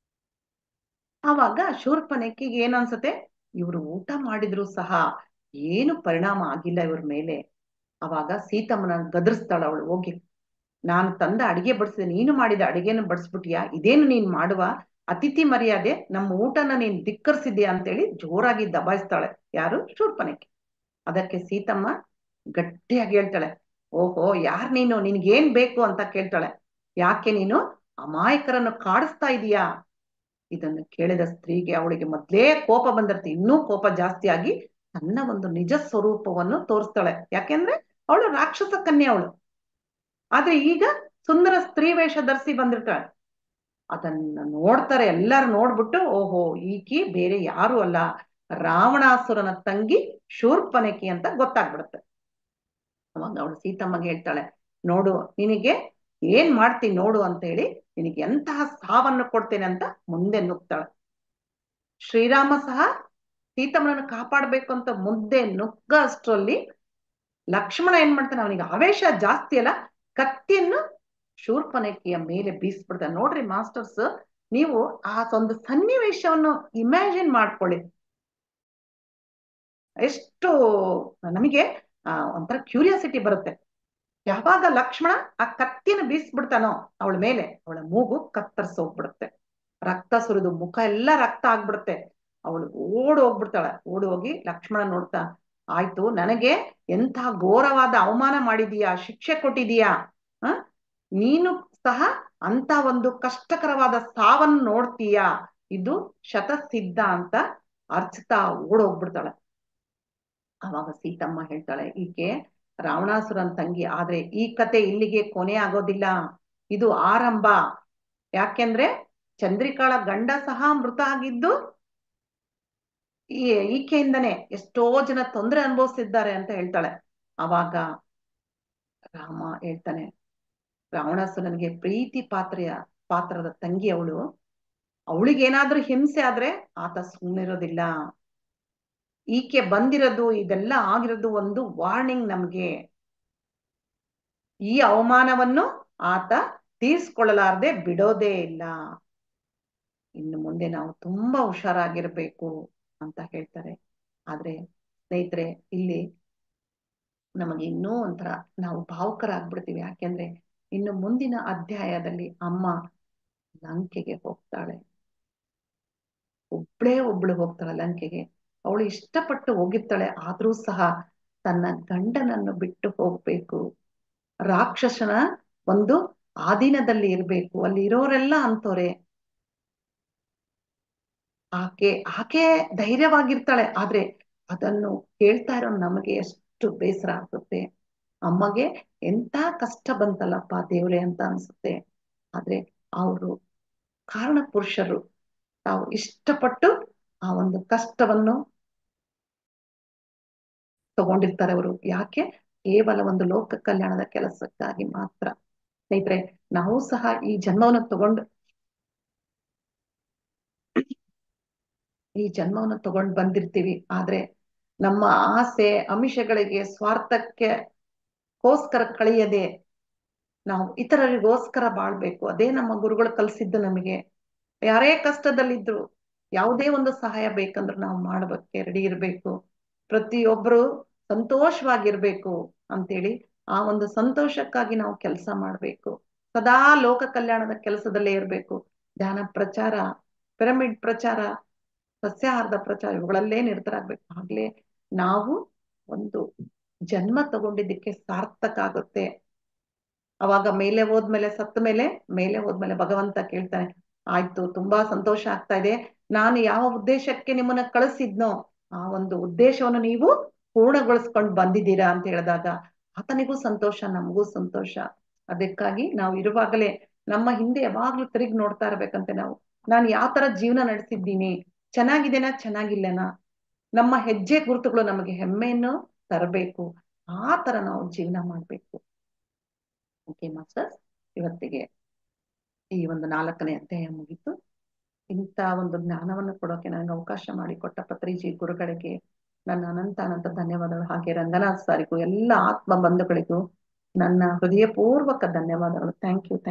ಆವಾಗ ಶೂರ್ಪನಖಿಗೆ ಏನ್ ಅನ್ಸುತ್ತೆ, ಇವ್ರು ಊಟ ಮಾಡಿದ್ರು ಸಹ ಏನು ಪರಿಣಾಮ ಆಗಿಲ್ಲ ಇವ್ರ ಮೇಲೆ. ಅವಾಗ ಸೀತಮ್ಮನ ಗದರಿಸ್ತಾಳ ಅವಳು ಹೋಗಿ, ನಾನು ತಂದ ಅಡಿಗೆ ಬಡಿಸಿದೆ, ನೀನು ಮಾಡಿದ ಅಡಿಗೆನ ಬಡಿಸ್ಬಿಟ್ಟಿಯಾ, ಇದೇನು ನೀನ್ ಮಾಡುವ ಅತಿಥಿ ಮರ್ಯಾದೆ, ನಮ್ಮ ಊಟನ ನೀನ್ ಧಿಕ್ಕರಿಸಿದ್ಯಾ ಅಂತೇಳಿ ಜೋರಾಗಿ ದಬಾಯಿಸ್ತಾಳೆ. ಯಾರು? ಶೂರ್ಪನಖಿ. ಅದಕ್ಕೆ ಸೀತಮ್ಮ ಗಟ್ಟಿಯಾಗಿ ಹೇಳ್ತಾಳೆ, ಓಹೋ ಯಾರ್ ನೀನು, ನಿನ್ಗೇನ್ ಬೇಕು ಅಂತ ಕೇಳ್ತಾಳೆ. ಯಾಕೆ ನೀನು ಅಮಾಯಕರನ್ನು ಕಾಡಿಸ್ತಾ ಇದೀಯಾ? ಇದನ್ನು ಕೇಳಿದ ಸ್ತ್ರೀಗೆ ಅವಳಿಗೆ ಮೊದ್ಲೇ ಕೋಪ ಬಂದಿರುತ್ತೆ, ಇನ್ನೂ ಕೋಪ ಜಾಸ್ತಿ ಆಗಿ ತನ್ನ ಒಂದು ನಿಜ ಸ್ವರೂಪವನ್ನು ತೋರಿಸ್ತಾಳೆ. ಯಾಕೆಂದ್ರೆ ಅವಳು ರಾಕ್ಷಸ ಕನ್ಯೆ ಅವಳು, ಆದ್ರೆ ಈಗ ಸುಂದರ ಸ್ತ್ರೀ ವೇಷ ಧರಿಸಿ ಬಂದಿರ್ತಾಳೆ. ಅದನ್ನ ನೋಡ್ತಾರೆ ಎಲ್ಲಾರು, ನೋಡ್ಬಿಟ್ಟು ಓಹೋ ಈಕಿ ಬೇರೆ ಯಾರು ಅಲ್ಲ, ರಾವಣಾಸುರನ ತಂಗಿ ಶೂರ್ಪನಖಿ ಅಂತ ಗೊತ್ತಾಗ್ಬಿಡುತ್ತೆ. ಅವಾಗ ಅವಳು ಸೀತಮ್ಮಗೆ ಹೇಳ್ತಾಳೆ, ನೋಡು ನಿನಗೆ ಏನ್ ಮಾಡ್ತೀನಿ ನೋಡು ಅಂತ ಹೇಳಿ ನಿನಗೆ ಎಂತಹ ಸಾವನ್ನು ಕೊಡ್ತೇನೆ ಅಂತ ಮುಂದೆ ನುಗ್ತಾಳೆ. ಶ್ರೀರಾಮ ಸಹ ಸೀತಮ್ಮನನ್ನು ಕಾಪಾಡ್ಬೇಕು ಅಂತ ಮುಂದೆ ನುಗ್ಗ ಅಷ್ಟರಲ್ಲಿ ಲಕ್ಷ್ಮಣ ಏನ್ ಮಾಡ್ತಾನೆ, ಅವನಿಗೆ ಆವೇಶ ಜಾಸ್ತಿ ಅಲ್ಲ, ಕತ್ತಿಯನ್ನು ಶೂರ್ಪನಖಿಯ ಮೇಲೆ ಬೀಸ್ಬಿಡ್ತಾನೆ. ನೋಡ್ರಿ ಮಾಸ್ಟರ್ಸ್, ನೀವು ಆ ಒಂದು ಸನ್ನಿವೇಶವನ್ನು ಇಮ್ಯಾಜಿನ್ ಮಾಡ್ಕೊಳ್ಳಿ, ಎಷ್ಟು ನಮಗೆ ಒಂಥರ ಕ್ಯೂರಿಯಾಸಿಟಿ ಬರುತ್ತೆ. ಯಾವಾಗ ಲಕ್ಷ್ಮಣ ಆ ಕತ್ತಿನ ಬೀಸ್ಬಿಡ್ತಾನೋ ಅವಳ ಮೇಲೆ, ಅವಳ ಮೂಗು ಕತ್ತರಿಸೋಗ್ಬಿಡುತ್ತೆ, ರಕ್ತ ಸುರಿದು ಮುಖ ಎಲ್ಲ ರಕ್ತ ಆಗ್ಬಿಡುತ್ತೆ. ಅವಳು ಓಡಿ ಹೋಗ್ಬಿಡ್ತಾಳೆ. ಓಡಿ ಹೋಗಿ ಲಕ್ಷ್ಮಣ ನೋಡ್ತಾ, ಆಯ್ತು ನನಗೆ ಎಂಥ ಘೋರವಾದ ಅವಮಾನ ಮಾಡಿದೀಯಾ, ಶಿಕ್ಷೆ ಕೊಟ್ಟಿದೀಯಾ, ನೀನು ಸಹ ಅಂತ ಒಂದು ಕಷ್ಟಕರವಾದ ಸಾವನ್ನು ನೋಡ್ತೀಯಾ, ಇದು ಶತಸಿದ್ಧ ಅಂತ ಅರ್ಚಿತಾ ಓಡೋಗ್ಬಿಡ್ತಾಳೆ. ಅವಾಗ ಸೀತಮ್ಮ ಹೇಳ್ತಾಳೆ, ಈಕೆ ರಾವಣಾಸುರನ್ ತಂಗಿ, ಆದ್ರೆ ಈ ಕತೆ ಇಲ್ಲಿಗೆ ಕೊನೆ ಆಗೋದಿಲ್ಲ, ಇದು ಆರಂಭ. ಯಾಕೆಂದ್ರೆ ಚಂದ್ರಿಕಾಳ ಗಂಡ ಸಹ ಮೃತ ಆಗಿದ್ದು ಈಕೆಯಿಂದನೇ ಎಷ್ಟೋ ಜನ ತೊಂದರೆ ಅನುಭವಿಸಿದ್ದಾರೆ ಅಂತ ಹೇಳ್ತಾಳೆ. ಅವಾಗ ರಾಮ ಹೇಳ್ತಾನೆ, ರಾವಣಾಸುರನಿಗೆ ಪ್ರೀತಿ ಪಾತ್ರದ ತಂಗಿ ಅವಳು, ಅವಳಿಗೇನಾದ್ರೂ ಹಿಂಸೆ ಆದ್ರೆ ಆತ ಸುಮ್ಮನಿರೋದಿಲ್ಲ. ಈಕೆ ಬಂದಿರೋದು, ಇದೆಲ್ಲ ಆಗಿರೋದು ಒಂದು ವಾರ್ನಿಂಗ್ ನಮ್ಗೆ. ಈ ಅವಮಾನವನ್ನು ಆತ ತೀರ್ಸ್ಕೊಳ್ಳಲಾರ್ದೆ ಬಿಡೋದೇ ಇಲ್ಲ. ಇನ್ನು ಮುಂದೆ ನಾವು ತುಂಬಾ ಹುಷಾರಾಗಿರ್ಬೇಕು ಅಂತ ಹೇಳ್ತಾರೆ. ಆದ್ರೆ ಸ್ನೇಹಿತರೆ, ಇಲ್ಲಿ ನಮಗೆ ಇನ್ನೂ ಒಂಥರ ನಾವು ಭಾವುಕರಾಗ್ಬಿಡ್ತೀವಿ. ಯಾಕೆಂದ್ರೆ ಇನ್ನು ಮುಂದಿನ ಅಧ್ಯಾಯದಲ್ಲಿ ಅಮ್ಮ ಲಂಕೆಗೆ ಹೋಗ್ತಾಳೆ, ಒಬ್ಳು ಹೋಗ್ತಾಳೆ ಲಂಕೆಗೆ. ಅವಳು ಇಷ್ಟಪಟ್ಟು ಹೋಗಿರ್ತಾಳೆ, ಆದ್ರೂ ಸಹ ತನ್ನ ಗಂಡನನ್ನು ಬಿಟ್ಟು ಹೋಗ್ಬೇಕು, ರಾಕ್ಷಸನ ಒಂದು ಆಧೀನದಲ್ಲಿ ಇರ್ಬೇಕು, ಅಲ್ಲಿ ಇರೋರೆಲ್ಲ ಅಂತವ್ರೆ. ಆಕೆ ಧೈರ್ಯವಾಗಿರ್ತಾಳೆ, ಆದ್ರೆ ಅದನ್ನು ಕೇಳ್ತಾ ಇರೋ ನಮಗೆ ಎಷ್ಟು ಬೇಸರ ಆಗುತ್ತೆ. ಅಮ್ಮಗೆ ಎಂತ ಕಷ್ಟ ಬಂತಲ್ಲಪ್ಪ ದೇವ್ರೆ ಅಂತ ಅನ್ಸುತ್ತೆ. ಆದ್ರೆ ಅವರು ಕಾರಣ ಪುರುಷರು, ತಾವು ಇಷ್ಟಪಟ್ಟು ಆ ಒಂದು ಕಷ್ಟವನ್ನು ತಗೊಂಡಿರ್ತಾರೆ ಅವರು. ಯಾಕೆ? ಕೇವಲ ಒಂದು ಲೋಕ ಕಲ್ಯಾಣದ ಕೆಲಸಕ್ಕಾಗಿ ಮಾತ್ರ. ಸ್ನೇಹಿತರೆ, ನಾವು ಸಹ ಈ ಜನ್ಮವನ್ನು ತಗೊಂಡು ಬಂದಿರ್ತೀವಿ. ಆದ್ರೆ ನಮ್ಮ ಆಸೆ ಆಮಿಷಗಳಿಗೆ ಸ್ವಾರ್ಥಕ್ಕೋಸ್ಕರ ಕಳೆಯದೆ ನಾವು ಇತರರಿಗೋಸ್ಕರ ಬಾಳ್ಬೇಕು. ಅದೇ ನಮ್ಮ ಗುರುಗಳು ಕಲಿಸಿದ್ದು ನಮಗೆ. ಯಾರೇ ಕಷ್ಟದಲ್ಲಿದ್ರು ಯಾವುದೇ ಒಂದು ಸಹಾಯ ಬೇಕಂದ್ರೆ ನಾವು ಮಾಡಬೇಕು, ರೆಡಿ ಇರ್ಬೇಕು. ಪ್ರತಿಯೊಬ್ಬರು ಸಂತೋಷವಾಗಿರ್ಬೇಕು ಅಂತೇಳಿ ಆ ಒಂದು ಸಂತೋಷಕ್ಕಾಗಿ ನಾವು ಕೆಲಸ ಮಾಡ್ಬೇಕು. ಸದಾ ಲೋಕ ಕಲ್ಯಾಣದ ಕೆಲಸದಲ್ಲೇ ಇರ್ಬೇಕು. ಧ್ಯಾನ ಪ್ರಚಾರ, ಪಿರಮಿಡ್ ಪ್ರಚಾರ, ಸಸ್ಯಾಹಾರದ ಪ್ರಚಾರ ಇವುಗಳಲ್ಲೇ ನಿರತರಾಗ್ಬೇಕು. ಆಗ್ಲೇ ನಾವು ಒಂದು ಜನ್ಮ ತಗೊಂಡಿದ್ದಕ್ಕೆ ಸಾರ್ಥಕ ಆಗುತ್ತೆ. ಅವಾಗ ಸತ್ತ ಮೇಲೆ ಹೋದ್ಮೇಲೆ ಭಗವಂತ ಕೇಳ್ತಾನೆ, ಆಯ್ತು, ತುಂಬಾ ಸಂತೋಷ ಆಗ್ತಾ ಇದೆ, ನಾನು ಯಾವ ಉದ್ದೇಶಕ್ಕೆ ನಿಮ್ಮನ್ನ ಕಳಿಸಿದ್ನೋ ಆ ಒಂದು ಉದ್ದೇಶವನ್ನು ನೀವು ಪೂರ್ಣಗೊಳಿಸ್ಕೊಂಡು ಬಂದಿದ್ದೀರಾ ಅಂತ ಹೇಳಿದಾಗ ಆತನಿಗೂ ಸಂತೋಷ, ನಮಗೂ ಸಂತೋಷ. ಅದಕ್ಕಾಗಿ ನಾವು ಇರುವಾಗಲೇ ನಮ್ಮ ಹಿಂದೆ ಯಾವಾಗ್ಲೂ ತಿರುಗಿ ನೋಡ್ತಾ ಇರ್ಬೇಕಂತೆ. ನಾನು ಯಾವ ತರ ಜೀವನ ನಡೆಸಿದ್ದೀನಿ, ಚೆನ್ನಾಗಿದ್ದೇನಾ ಚೆನ್ನಾಗಿಲ್ಲೇನಾ, ನಮ್ಮ ಹೆಜ್ಜೆ ಗುರುತುಗಳು ನಮಗೆ ಹೆಮ್ಮೆಯನ್ನು ತರಬೇಕು. ಆ ತರ ನಾವು ಜೀವನ ಮಾಡ್ಬೇಕು. ಓಕೆ ಮಾಸ್ಟರ್ಸ್, ಇವತ್ತಿಗೆ ಈ ಒಂದು 4ನೇ ಅಧ್ಯಾಯ ಮುಗಿತು. ಇಂಥ ಒಂದು ಜ್ಞಾನವನ್ನು ಕೊಡೋಕೆ ನನಗೆ ಅವಕಾಶ ಮಾಡಿಕೊಟ್ಟ ಪತ್ರಿಜಿ ಗುರುಗಳಿಗೆ ನನ್ನ ಅನಂತ ಧನ್ಯವಾದಗಳು. ಹಾಗೆ ರಂಗನಾಥ್ ಸಾರಿಗೂ ಎಲ್ಲ ಆತ್ಮ ಬಂಧುಗಳಿಗೂ ನನ್ನ ಹೃದಯಪೂರ್ವಕ ಧನ್ಯವಾದಗಳು. Thank you.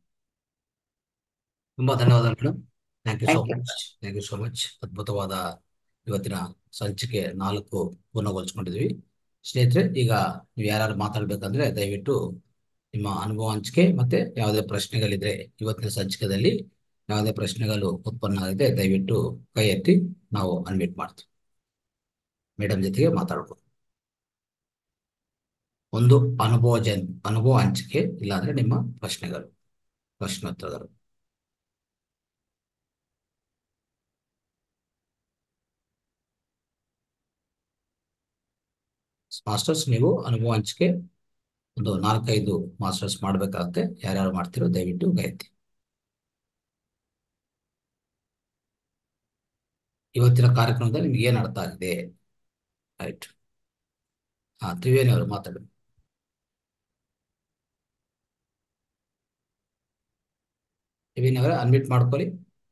ತುಂಬಾ ಧನ್ಯವಾದಗಳು madam. Thank you so thank you. Much. Thank you so much. ಅದ್ಭುತವಾದ ಇವತ್ತಿನ ಸಂಚಿಕೆ 4 ಪೂರ್ಣಗೊಳಿಸ್ಕೊಂಡಿದ್ವಿ. ಸ್ನೇಹಿತರೆ, ಈಗ ನೀವು ಯಾರು ಮಾತಾಡ್ಬೇಕಂದ್ರೆ ದಯವಿಟ್ಟು ನಿಮ್ಮ ಅನುಭವ ಹಂಚಿಕೆ ಮತ್ತೆ ಯಾವುದೇ ಪ್ರಶ್ನೆಗಳಿದ್ರೆ, ಇವತ್ತಿನ ಸಂಚಿಕೆಯಲ್ಲಿ ಯಾವುದೇ ಪ್ರಶ್ನೆಗಳು ಉತ್ಪನ್ನ ಆಗಿದೆ ದಯವಿಟ್ಟು ಕೈ ಎತ್ತಿ ನಾವು ಅನ್ಮಿಟ್ ಮಾಡ್ತೀವಿ. ಮೇಡಮ್ ಜೊತೆಗೆ ಮಾತಾಡ್ಬೋದು. ಒಂದು ಅನುಭವ ಹಂಚಿಕೆ, ಇಲ್ಲಾಂದ್ರೆ ನಿಮ್ಮ ಪ್ರಶ್ನೋತ್ತರಗಳು. ಮಾಸ್ಟರ್ಸ್, ನೀವು ಅನುಭವ ಹಂಚಿಕೆ ಒಂದು 4-5 ಮಾಸ್ಟರ್ಸ್ ಮಾಡ್ಬೇಕಾಗುತ್ತೆ. ಯಾರ್ಯಾರು ಮಾಡ್ತಿರೋ ದಯವಿಟ್ಟು ಕೈ ಎತ್ತಿ. ಇವತ್ತಿನ ಕಾರ್ಯಕ್ರಮದಲ್ಲಿ ನಿಮ್ಗೆ ಏನ್ ಅರ್ಥ ಆಗಿದೆ? ರೈಟ್. ತ್ರಿವೇಣಿ ಅವರು ಮಾತಾಡಿ. ತ್ರಿವೇಣಿ ಅವರೇ, ಅನ್ಮಿಟ್ ಮಾಡ್ಕೊಳ್ಳಿ.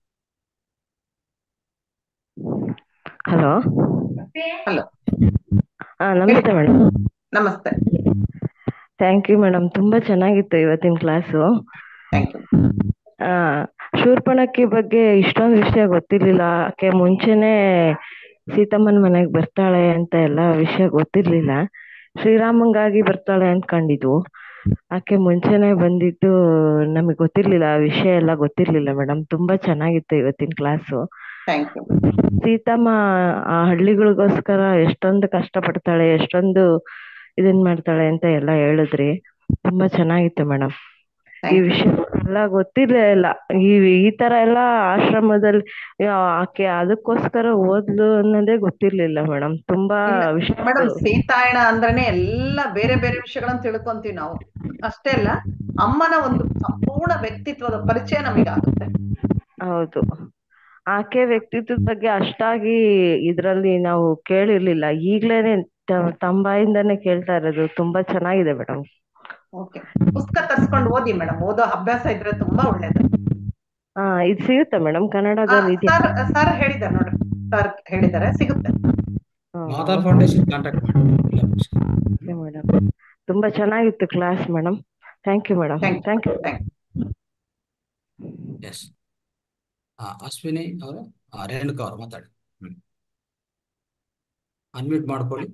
ಹಲೋ. ಹಲೋ. ನಮಸ್ತೆ ಮೇಡಮ್. ನಮಸ್ತೆ. ಥ್ಯಾಂಕ್ ಯು ಮೇಡಮ್, ತುಂಬಾ ಚೆನ್ನಾಗಿತ್ತು ಇವತ್ತಿನ ಕ್ಲಾಸು. Thank you. ಶೂರ್ಪಣಖಿ ಬಗ್ಗೆ ಇಷ್ಟೊಂದು ವಿಷಯ ಗೊತ್ತಿರ್ಲಿಲ್ಲ. ಆಕೆ ಮುಂಚೆನೆ ಸೀತಮ್ಮನ ಮನೆಗೆ ಬರ್ತಾಳೆ ಅಂತ ಎಲ್ಲ ವಿಷಯ ಗೊತ್ತಿರ್ಲಿಲ್ಲ. ಶ್ರೀರಾಮಂಗಾಗಿ ಬರ್ತಾಳೆ ಅನ್ಕೊಂಡಿದ್ವು. ಆಕೆ ಮುಂಚೆನೆ ಬಂದಿದ್ದು ನಮಗೆ ಗೊತ್ತಿರ್ಲಿಲ್ಲ, ಆ ವಿಷಯ ಎಲ್ಲ ಗೊತ್ತಿರ್ಲಿಲ್ಲ ಮೇಡಮ್. ತುಂಬಾ ಚೆನ್ನಾಗಿತ್ತು ಇವತ್ತಿನ ಕ್ಲಾಸು. Thank you. ಸೀತಮ್ಮ ಆ ಹಳ್ಳಿಗಳಿಗೋಸ್ಕರ ಎಷ್ಟೊಂದು ಕಷ್ಟ ಪಡ್ತಾಳೆ, ಎಷ್ಟೊಂದು ಇದನ್ ಮಾಡ್ತಾಳೆ ಅಂತ ಎಲ್ಲ ಹೇಳಿದ್ರಿ. ತುಂಬಾ ಚೆನ್ನಾಗಿತ್ತು ಮೇಡಮ್. ಈ ವಿಷಯ ಎಲ್ಲ ಗೊತ್ತಿರ್ಲೇ ಇಲ್ಲ. ಈ ತರ ಎಲ್ಲ ಆಶ್ರಮದಲ್ಲಿ ಆಕೆ ಅದಕ್ಕೋಸ್ಕರ ಓದ್ಲು ಅನ್ನೋದೇ ಗೊತ್ತಿರ್ಲಿಲ್ಲ ಮೇಡಮ್. ತುಂಬಾ ವಿಷಯ. ಮೇಡಮ್, ಸೀತಾಯಣ ಅಂದ್ರೇನೆ ಎಲ್ಲ ಬೇರೆ ಬೇರೆ ವಿಷಯಗಳನ್ನ ತಿಳ್ಕೊಂತೀವಿ ನಾವು. ಅಷ್ಟೇ ಅಲ್ಲ, ಅಮ್ಮನ ಒಂದು ಸಂಪೂರ್ಣ ವ್ಯಕ್ತಿತ್ವದ ಪರಿಚಯ ನಮಗಾಗುತ್ತೆ. ಹೌದು, ಆಕೆ ವ್ಯಕ್ತಿತ್ವದ ಬಗ್ಗೆ ಅಷ್ಟಾಗಿ ಇದ್ರಲ್ಲಿ ನಾವು ಕೇಳಿರ್ಲಿಲ್ಲ. ಈಗ್ಲೇನೆ ತಮ್ಮ ಬಾಯಿಂದಾನೆ ಕೇಳ್ತಾ ಇರೋದು. ತುಂಬಾ ಚೆನ್ನಾಗಿದೆ ಮೇಡಮ್. ಓಕೆ, ಪುಸ್ತಕ ತರ್ಸ್ಕೊಂಡು ಓದಿ ಮೇಡಮ್. ಓದೋ ಅಭ್ಯಾಸ ಇದ್ರೆ ತುಂಬಾ ಒಳ್ಳೇದು. ಇದು ಸಿಗುತ್ತಾ ಮೇಡಮ್ ಕನ್ನಡದಲ್ಲಿ? ಸರ್ ಹೇಳಿದ್ದಾರೆ ನೋಡ್ರಿ, ಸರ್ ಹೇಳಿದ್ದಾರೆ, ಸಿಗುತ್ತೆ. ಮಾತಾರ್ ಫೌಂಡೇಶನ್ ಕಾಂಟ್ಯಾಕ್ಟ್ ಮಾಡಿ ಮೇಡಮ್. ತುಂಬಾ ಚೆನ್ನಾಗಿತ್ತು class madam. Thank you madam. Thank you. Yes. Ashwini ಅವರ ರೇಣುಕಾ ಅವರು ಮಾತಾಡಿ. ಅನ್ಮ್ಯೂಟ್ ಮಾಡ್ಕೊಳ್ಳಿ.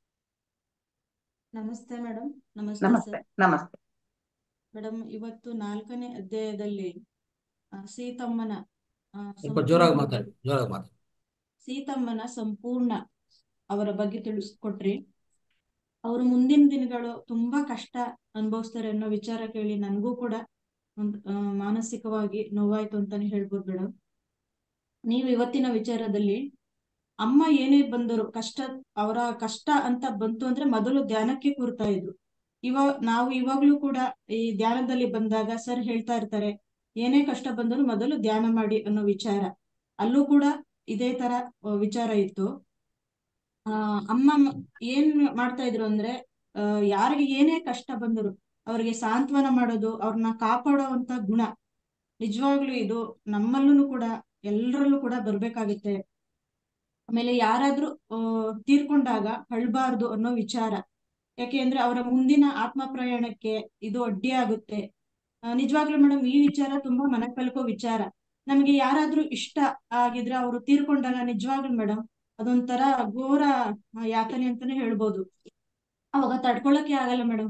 ನಮಸ್ತೆ ಮೇಡಮ್. ನಮಸ್ತೆ. ನಮಸ್ತೆ ಮೇಡಮ್, ಇವತ್ತು 4ನೇ ಅಧ್ಯಾಯದಲ್ಲಿ ಸೀತಮ್ಮನ ಜೋರಾಗಿ ಮಾತಾಡಿ. ಸೀತಮ್ಮನ ಸಂಪೂರ್ಣ ಅವರ ಬಗ್ಗೆ ತಿಳಿಸ್ಕೊಟ್ರಿ. ಅವರು ಮುಂದಿನ ದಿನಗಳು ತುಂಬಾ ಕಷ್ಟ ಅನುಭವಿಸ್ತಾರೆ ಅನ್ನೋ ವಿಚಾರ ಕೇಳಿ ನನಗೂ ಕೂಡ ಮಾನಸಿಕವಾಗಿ ನೋವಾಯ್ತು ಅಂತಾನೆ ಹೇಳ್ಬೋದು ಮೇಡಮ್. ನೀವು ಇವತ್ತಿನ ವಿಚಾರದಲ್ಲಿ ಅಮ್ಮ ಏನೇ ಬಂದರು ಅವರ ಕಷ್ಟ ಅಂತ ಬಂತು ಅಂದ್ರೆ ಮೊದಲು ಧ್ಯಾನಕ್ಕೆ ಕೂರ್ತಾ ಇದ್ರು. ನಾವು ಇವಾಗ್ಲೂ ಕೂಡ ಈ ಧ್ಯಾನದಲ್ಲಿ ಬಂದಾಗ ಸರ್ ಹೇಳ್ತಾ ಇರ್ತಾರೆ, ಏನೇ ಕಷ್ಟ ಬಂದರೂ ಮೊದಲು ಧ್ಯಾನ ಮಾಡಿ ಅನ್ನೋ ವಿಚಾರ. ಅಲ್ಲೂ ಕೂಡ ಇದೇ ತರ ವಿಚಾರ ಇತ್ತು. ಅಮ್ಮ ಏನ್ ಮಾಡ್ತಾ ಇದ್ರು ಅಂದ್ರೆ, ಯಾರಿಗೆ ಏನೇ ಕಷ್ಟ ಬಂದರು ಅವ್ರಿಗೆ ಸಾಂತ್ವನ ಮಾಡೋದು, ಅವ್ರನ್ನ ಕಾಪಾಡೋವಂತ ಗುಣ ನಿಜವಾಗ್ಲೂ ಇದು ನಮ್ಮಲ್ಲೂ ಕೂಡ ಎಲ್ಲರಲ್ಲೂ ಕೂಡ ಬರ್ಬೇಕಾಗುತ್ತೆ. ಆಮೇಲೆ ಯಾರಾದ್ರೂ ತೀರ್ಕೊಂಡಾಗ ಅಳ್ಬಾರ್ದು ಅನ್ನೋ ವಿಚಾರ. ಯಾಕೆ ಅಂದ್ರೆ ಅವರ ಮುಂದಿನ ಆತ್ಮ ಪ್ರಯಾಣಕ್ಕೆ ಇದು ಅಡ್ಡಿ ಆಗುತ್ತೆ. ನಿಜವಾಗ್ಲೂ ಮೇಡಮ್ ಈ ವಿಚಾರ ತುಂಬಾ ಮನ ಕಲ್ಕೋ ವಿಚಾರ. ನಮ್ಗೆ ಯಾರಾದ್ರೂ ಇಷ್ಟ ಆಗಿದ್ರೆ ಅವರು ತೀರ್ಕೊಂಡಾಗ ನಿಜವಾಗ್ಲೂ ಮೇಡಮ್ ಅದೊಂಥರ ಘೋರ ಯಾತನೆ ಅಂತಾನೆ ಹೇಳ್ಬೋದು. ಅವಾಗ ತಡ್ಕೊಳಕ್ಕೆ ಆಗಲ್ಲ ಮೇಡಮ್.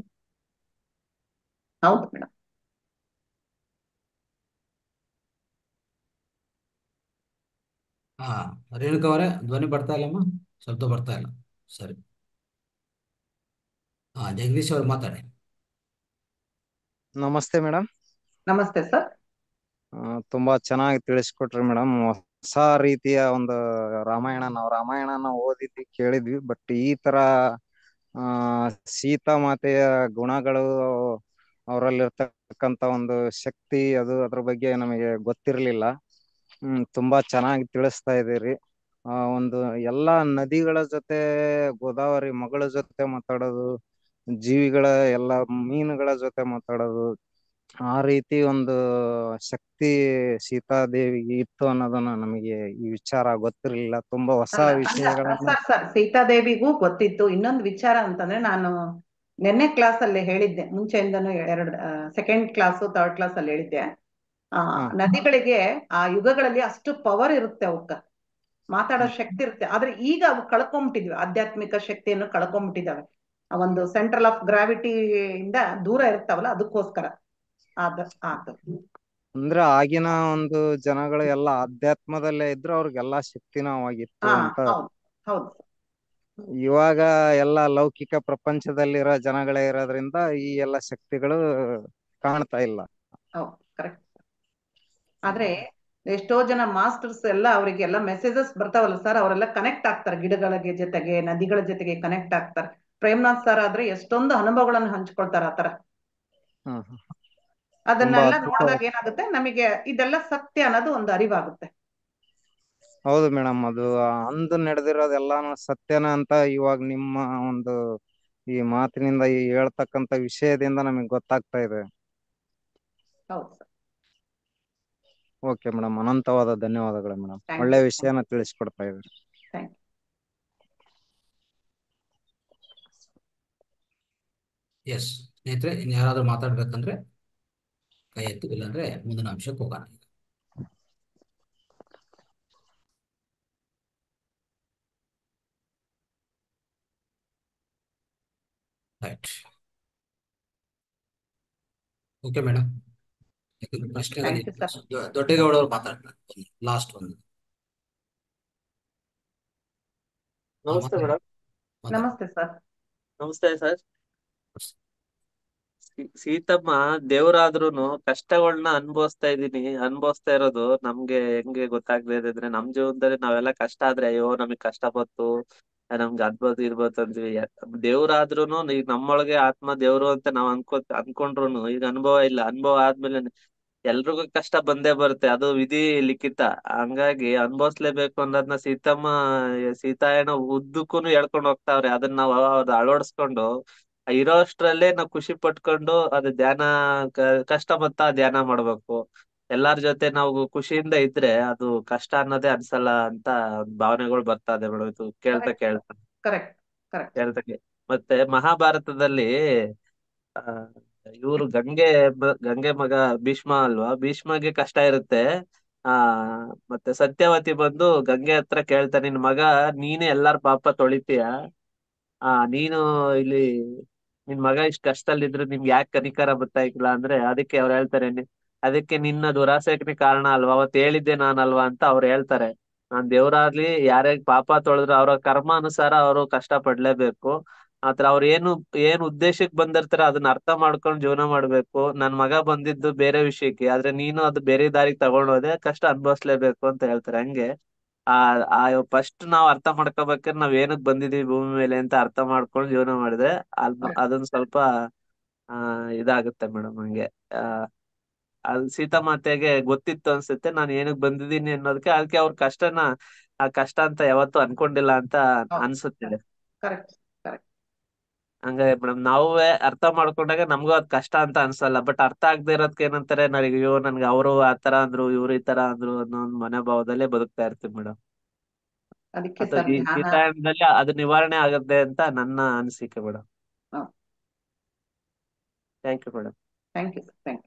ಹೌದು ಮೇಡಮ್. ಹಾ, ರೇಣುಕಾ ಅವರೇ ಧ್ವನಿ ಬರ್ತಾ ಇಲ್ಲಮ್ಮ, ಶಬ್ದ ಬರ್ತಾ ಇಲ್ಲ. ಸರಿ. ಜಗದೀಶ್ ಅವ್ರು ಮಾತಾಡಿ. ನಮಸ್ತೆ ಮೇಡಮ್. ನಮಸ್ತೆ ಸರ್. ತುಂಬಾ ಚೆನ್ನಾಗಿ ತಿಳಿಸ್ಕೊಟ್ರಿ ಮೇಡಮ್. ಹೊಸ ರೀತಿಯ ಒಂದು ನಾವು ರಾಮಾಯಣನ ಓದಿದ್ವಿ ಕೇಳಿದ್ವಿ, ಬಟ್ ಈ ತರ ಆ ಸೀತಾ ಮಾತೆಯ ಗುಣಗಳು, ಅವರಲ್ಲಿರ್ತಕ್ಕಂತ ಒಂದು ಶಕ್ತಿ, ಅದ್ರ ಬಗ್ಗೆ ನಮಗೆ ಗೊತ್ತಿರ್ಲಿಲ್ಲ. ತುಂಬಾ ಚೆನ್ನಾಗಿ ತಿಳಿಸ್ತಾ ಇದ್ದೀರಿ. ಒಂದು ಎಲ್ಲಾ ನದಿಗಳ ಜೊತೆ, ಗೋದಾವರಿ ಮಗಳ ಜೊತೆ ಮಾತಾಡೋದು, ಜೀವಿಗಳ ಎಲ್ಲಾ ಮೀನುಗಳ ಜೊತೆ ಮಾತಾಡೋದು, ಆ ರೀತಿ ಒಂದು ಶಕ್ತಿ ಸೀತಾದೇವಿಗೆ ಇತ್ತು ಅನ್ನೋದನ್ನ ನಮಗೆ ಈ ವಿಚಾರ ಗೊತ್ತಿರಲಿಲ್ಲ. ತುಂಬಾ ಹೊಸ ವಿಷಯಗಳನ್ನ. ಸರ್ ಸೀತಾದೇವಿಗೂ ಗೊತ್ತಿತ್ತು. ಇನ್ನೊಂದು ವಿಚಾರ ಅಂತಂದ್ರೆ, ನಾನು ನಿನ್ನೆ ಕ್ಲಾಸ್ ಅಲ್ಲಿ ಹೇಳಿದ್ದೆ, ಮುಂಚೆಯಿಂದನೂ ಸೆಕೆಂಡ್ ಕ್ಲಾಸ್ ಥರ್ಡ್ ಕ್ಲಾಸ್ ಅಲ್ಲಿ ಹೇಳಿದ್ದೆ. ನದಿಗಳಿಗೆ ಆ ಯುಗಗಳಲ್ಲಿ ಅಷ್ಟು ಪವರ್ ಇರುತ್ತೆ, ಅವಕ್ಕ ಮಾತಾಡೋ ಶಕ್ತಿ ಇರುತ್ತೆ. ಆದ್ರೆ ಈಗ ಅವು ಕಳ್ಕೊಂಬಿಟ್ಟಿದ್ವಿ, ಆಧ್ಯಾತ್ಮಿಕ ಶಕ್ತಿಯನ್ನು ಕಳ್ಕೊಂಬಿಟ್ಟಿದ್ದಾವೆ. ಆ ಒಂದು ಸೆಂಟ್ರಲ್ ಆಫ್ ಗ್ರಾವಿಟಿ ಇಂದ ದೂರ ಇರ್ತಾವಲ್ಲ, ಅದಕ್ಕೋಸ್ಕರ ಅಂದ್ರೆ ಆಗಿನ ಒಂದು ಜನಗಳು ಎಲ್ಲ ಅಧ್ಯಾತ್ಮದಲ್ಲೇ ಇದ್ರು, ಅವ್ರಿಗೆಲ್ಲಾ ಶಕ್ತಿನವಾಗಿತ್ತು ಅಂತ. ಹೌದು. ಇವಾಗ ಎಲ್ಲ ಲೌಕಿಕ ಪ್ರಪಂಚದಲ್ಲಿರೋ ಜನಗಳೇ ಇರೋದ್ರಿಂದ ಈ ಎಲ್ಲ ಶಕ್ತಿಗಳು ಕಾಣ್ತಾ ಇಲ್ಲ. ಹೌದು, ಕರೆಕ್ಟ್. ಆದ್ರೆ ಎಷ್ಟೋ ಜನ ಮಾಸ್ಟರ್ಸ್ ಎಲ್ಲ ಅವರಿಗೆಲ್ಲ ಮೆಸೇಜಸ್ ಬರ್ತಾವಲ್ಲ ಸರ್, ಅವರೆಲ್ಲ ಕನೆಕ್ಟ್ ಆಗ್ತಾರೆ, ಗಿಡಗಳ ಜೊತೆಗೆ ನದಿಗಳ ಜೊತೆಗೆ ಕನೆಕ್ಟ್ ಆಗ್ತಾರೆ. ಪ್ರೇಮ್ನಾಥ್ ಸರ್ ಆದ್ರೆ ಎಷ್ಟೊಂದು ಅನುಭವಗಳನ್ನು ಹಂಚ್ಕೊಳ್ತಾರೆ ಆತರ. ಅದನ್ನೆಲ್ಲ ನೋಡಿದಾಗ ಏನಾಗುತ್ತೆ, ನಮಗೆ ಇದೆಲ್ಲ ಸತ್ಯ ಅನ್ನೋದು ಒಂದು ಅರಿವಾಗುತ್ತೆ. ಹೌದು ಮೇಡಮ್, ಅದು ಅಂದು ನಡೆದಿರೋದೆಲ್ಲಾನು ಸತ್ಯನ ಅಂತ ಇವಾಗ ನಿಮ್ಮ ಒಂದು ಈ ಮಾತಿನಿಂದ, ಈ ಹೇಳ್ತಕ್ಕಂತ ವಿಷಯದಿಂದ ನಮಗೆ ಗೊತ್ತಾಗ್ತಾ ಇದೆ. ಹೌದು ಸರ್. ಓಕೆ ಮೇಡಮ್, ಅನಂತವಾದ ಧನ್ಯವಾದಗಳು ಮೇಡಮ್. ಒಳ್ಳೆ ವಿಷಯನ ತಿಳಿಸ್ಕೊಡ್ತಾ ಇದ್ರಿ. Thank you. ಎಸ್ ಸ್ನೇಹಿತರೆ, ಇನ್ಯಾರಾದ್ರೂ ಮಾತಾಡ್ಬೇಕಂದ್ರೆ ಕೈ ಎತ್ತು, ಇಲ್ಲಾಂದ್ರೆ ಮುಂದಿನ ಅಂಶಕ್ಕೆ ಹೋಗೋಣ. ರೈಟ್. ಓಕೆ ಮೇಡಮ್, ಪ್ರಶ್ನೆ ದೊಡ್ಡೇಗೌಡವ್ರು ಮಾತಾಡ್ತಾರೆ. ಲಾಸ್ಟ್ ಒಂದು. ನಮಸ್ತೆ ಮೇಡಮ್. ನಮಸ್ತೆ ಸರ್. ನಮಸ್ತೆ ಸರ್. ಸೀತಮ್ಮ ದೇವರಾದ್ರೂನು ಕಷ್ಟಗಳನ್ನ ಅನುಭವಿಸ್ತಾ ಇರೋದು ನಮ್ಗೆ ಹೆಂಗೆ ಗೊತ್ತಾಗ್ಲಿದೆ ಅಂದ್ರೆ, ನಮ್ ಜೀವನದಲ್ಲಿ ನಾವೆಲ್ಲ ಕಷ್ಟ ಆದ್ರೆ ಅಯ್ಯೋ ನಮಗ್ ಕಷ್ಟ ಬಂತು, ನಮ್ಗೆ ಅದ್ಬೋದು ಇರ್ಬೋದು ಅಂದ್ವಿ. ದೇವ್ರಾದ್ರೂನು ಈಗ ನಮ್ಮೊಳಗೆ ಆತ್ಮ ದೇವ್ರು ಅಂತ ನಾವ್ ಅನ್ಕೊಂಡ್ರುನು ಈಗ ಅನುಭವ ಇಲ್ಲ. ಅನುಭವ ಆದ್ಮೇಲೆ ಎಲ್ರಿಗೂ ಕಷ್ಟ ಬಂದೇ ಬರುತ್ತೆ, ಅದು ವಿಧಿ ಲಿಖಿತ. ಹಂಗಾಗಿ ಅನುಭವಿಸ್ಲೇಬೇಕು ಅನ್ನೋದನ್ನ ಸೀತಾಯಣ ಉದ್ದಕ್ಕೂನು ಹೇಳ್ಕೊಂಡು ಹೋಗ್ತಾವ್ರೆ. ಅದನ್ನ ನಾವು ಅಳವಡಿಸ್ಕೊಂಡು ಇರೋ ಅಷ್ಟ್ರಲ್ಲೇ ನಾವು ಖುಷಿ ಪಟ್ಕೊಂಡು ಅದು ಧ್ಯಾನ, ಕಷ್ಟ ಬಂತ ಧ್ಯಾನ ಮಾಡ್ಬೇಕು. ಎಲ್ಲಾರ ಜೊತೆ ನಾವು ಖುಷಿಯಿಂದ ಇದ್ರೆ ಅದು ಕಷ್ಟ ಅನ್ನೋದೇ ಅನ್ಸಲ್ಲ ಅಂತ ಭಾವನೆಗಳು ಬರ್ತಾ ಇದೆ ಮೇಡಮ್. ಇದು ಕೇಳ್ತಾ ಮತ್ತೆ ಮಹಾಭಾರತದಲ್ಲಿ ಆ ಇವ್ರು ಗಂಗೆ ಮಗ ಭೀಷ್ಮ ಅಲ್ವಾ, ಭೀಷ್ಮಗೆ ಕಷ್ಟ ಇರುತ್ತೆ. ಆ ಮತ್ತೆ ಸತ್ಯವತಿ ಬಂದು ಗಂಗೆ ಹತ್ರ ಕೇಳ್ತಾನೆ, ನಿನ್ ಮಗ ನೀನೇ ಎಲ್ಲಾರ ಪಾಪ ತೊಳಿತೀಯ, ನೀನು ಇಲ್ಲಿ ನಿನ್ ಮಗ ಇಷ್ಟ ಕಷ್ಟದಲ್ಲಿದ್ರು ನಿಮ್ಗೆ ಯಾಕೆ ಕನಿಕರ ಬರ್ತಾ ಅಂದ್ರೆ, ಅದಕ್ಕೆ ಅವ್ರು ಹೇಳ್ತಾರೆ, ಅದಕ್ಕೆ ನಿನ್ನ ದುರಾಸೆಗೆ ಕಾರಣ ಅಲ್ವಾ, ಅವತ್ ಹೇಳಿದ್ದೆ ನಾನಲ್ವಾ ಅಂತ ಅವ್ರು ಹೇಳ್ತಾರೆ. ನಾನ್ ದೇವ್ರಾಗ್ಲಿ ಯಾರೇ ಪಾಪ ತೊಳೆದ್ರು ಅವ್ರ ಕರ್ಮ ಅನುಸಾರ ಅವರು ಕಷ್ಟ ಪಡ್ಲೇಬೇಕು. ಆತರ ಅವ್ರು ಏನ್ ಉದ್ದೇಶಕ್ಕೆ ಬಂದಿರ್ತಾರೆ ಅದನ್ನ ಅರ್ಥ ಮಾಡ್ಕೊಂಡು ಜೀವನ ಮಾಡ್ಬೇಕು. ನನ್ ಮಗ ಬಂದಿದ್ದು ಬೇರೆ ವಿಷಯಕ್ಕೆ, ಆದ್ರೆ ನೀನು ಅದು ಬೇರೆ ದಾರಿಗೆ ತಗೊಂಡೋದೆ, ಕಷ್ಟ ಅನುಭವಿಸ್ಲೇಬೇಕು ಅಂತ ಹೇಳ್ತಾರೆ. ಹಂಗೆ ಆ ಆ ಫಸ್ಟ್ ನಾವ್ ಅರ್ಥ ಮಾಡ್ಕೋಬೇಕಾದ್ರೆ ನಾವ್ ಏನಕ್ ಬಂದಿದೀವಿ ಭೂಮಿ ಮೇಲೆ ಅಂತ ಅರ್ಥ ಮಾಡ್ಕೊಂಡು ಜೀವನ ಮಾಡಿದ್ರೆ ಅದೊಂದ್ ಸ್ವಲ್ಪ ಇದಾಗುತ್ತೆ ಮೇಡಮ್. ಹಂಗೆ ಅಲ್ಲಿ ಸೀತಾಮಾತೆಗೆ ಗೊತ್ತಿತ್ತು ಅನ್ಸುತ್ತೆ ನಾನು ಏನಕ್ ಬಂದಿದ್ದೀನಿ ಅನ್ನೋದಕ್ಕೆ, ಅದಕ್ಕೆ ಅವ್ರ ಕಷ್ಟನ ಆ ಕಷ್ಟ ಅಂತ ಯಾವತ್ತೂ ಅನ್ಕೊಂಡಿಲ್ಲ ಅಂತ ಅನ್ಸುತ್ತೆ. Correct correct. ಹಂಗಾಗಿ ಮೇಡಮ್ ನಾವೇ ಅರ್ಥ ಮಾಡ್ಕೊಂಡಾಗ ನಮಗೂ ಅದ್ ಕಷ್ಟ ಅಂತ ಅನ್ಸಲ್ಲ. ಬಟ್ ಅರ್ಥ ಆಗದೆ ಇರೋದಕ್ಕೆ ಏನಂತಾರೆ, ನನಗೆ ಅಯ್ಯೋ ನನ್ಗೆ ಅವರು ಆ ತರ ಅಂದ್ರು ಇವ್ರು ಈ ತರ ಅಂದ್ರು ಅನ್ನೋ ಒಂದು ಮನೋಭಾವದಲ್ಲೇ ಬದುಕ್ತಾ ಇರ್ತೀವಿ ಮೇಡಮ್. ಅದಕ್ಕೆ ಅಥವಾ ಸರ್ ಈ ಧ್ಯಾನ. ಟೈಮ್ನಲ್ಲಿ ಅದು ನಿವಾರಣೆ ಆಗುತ್ತೆ ಅಂತ ನನ್ನ ಅನಿಸಿಕೆ ಮೇಡಮ್. ಹಾ. Thank you madam. Thank you.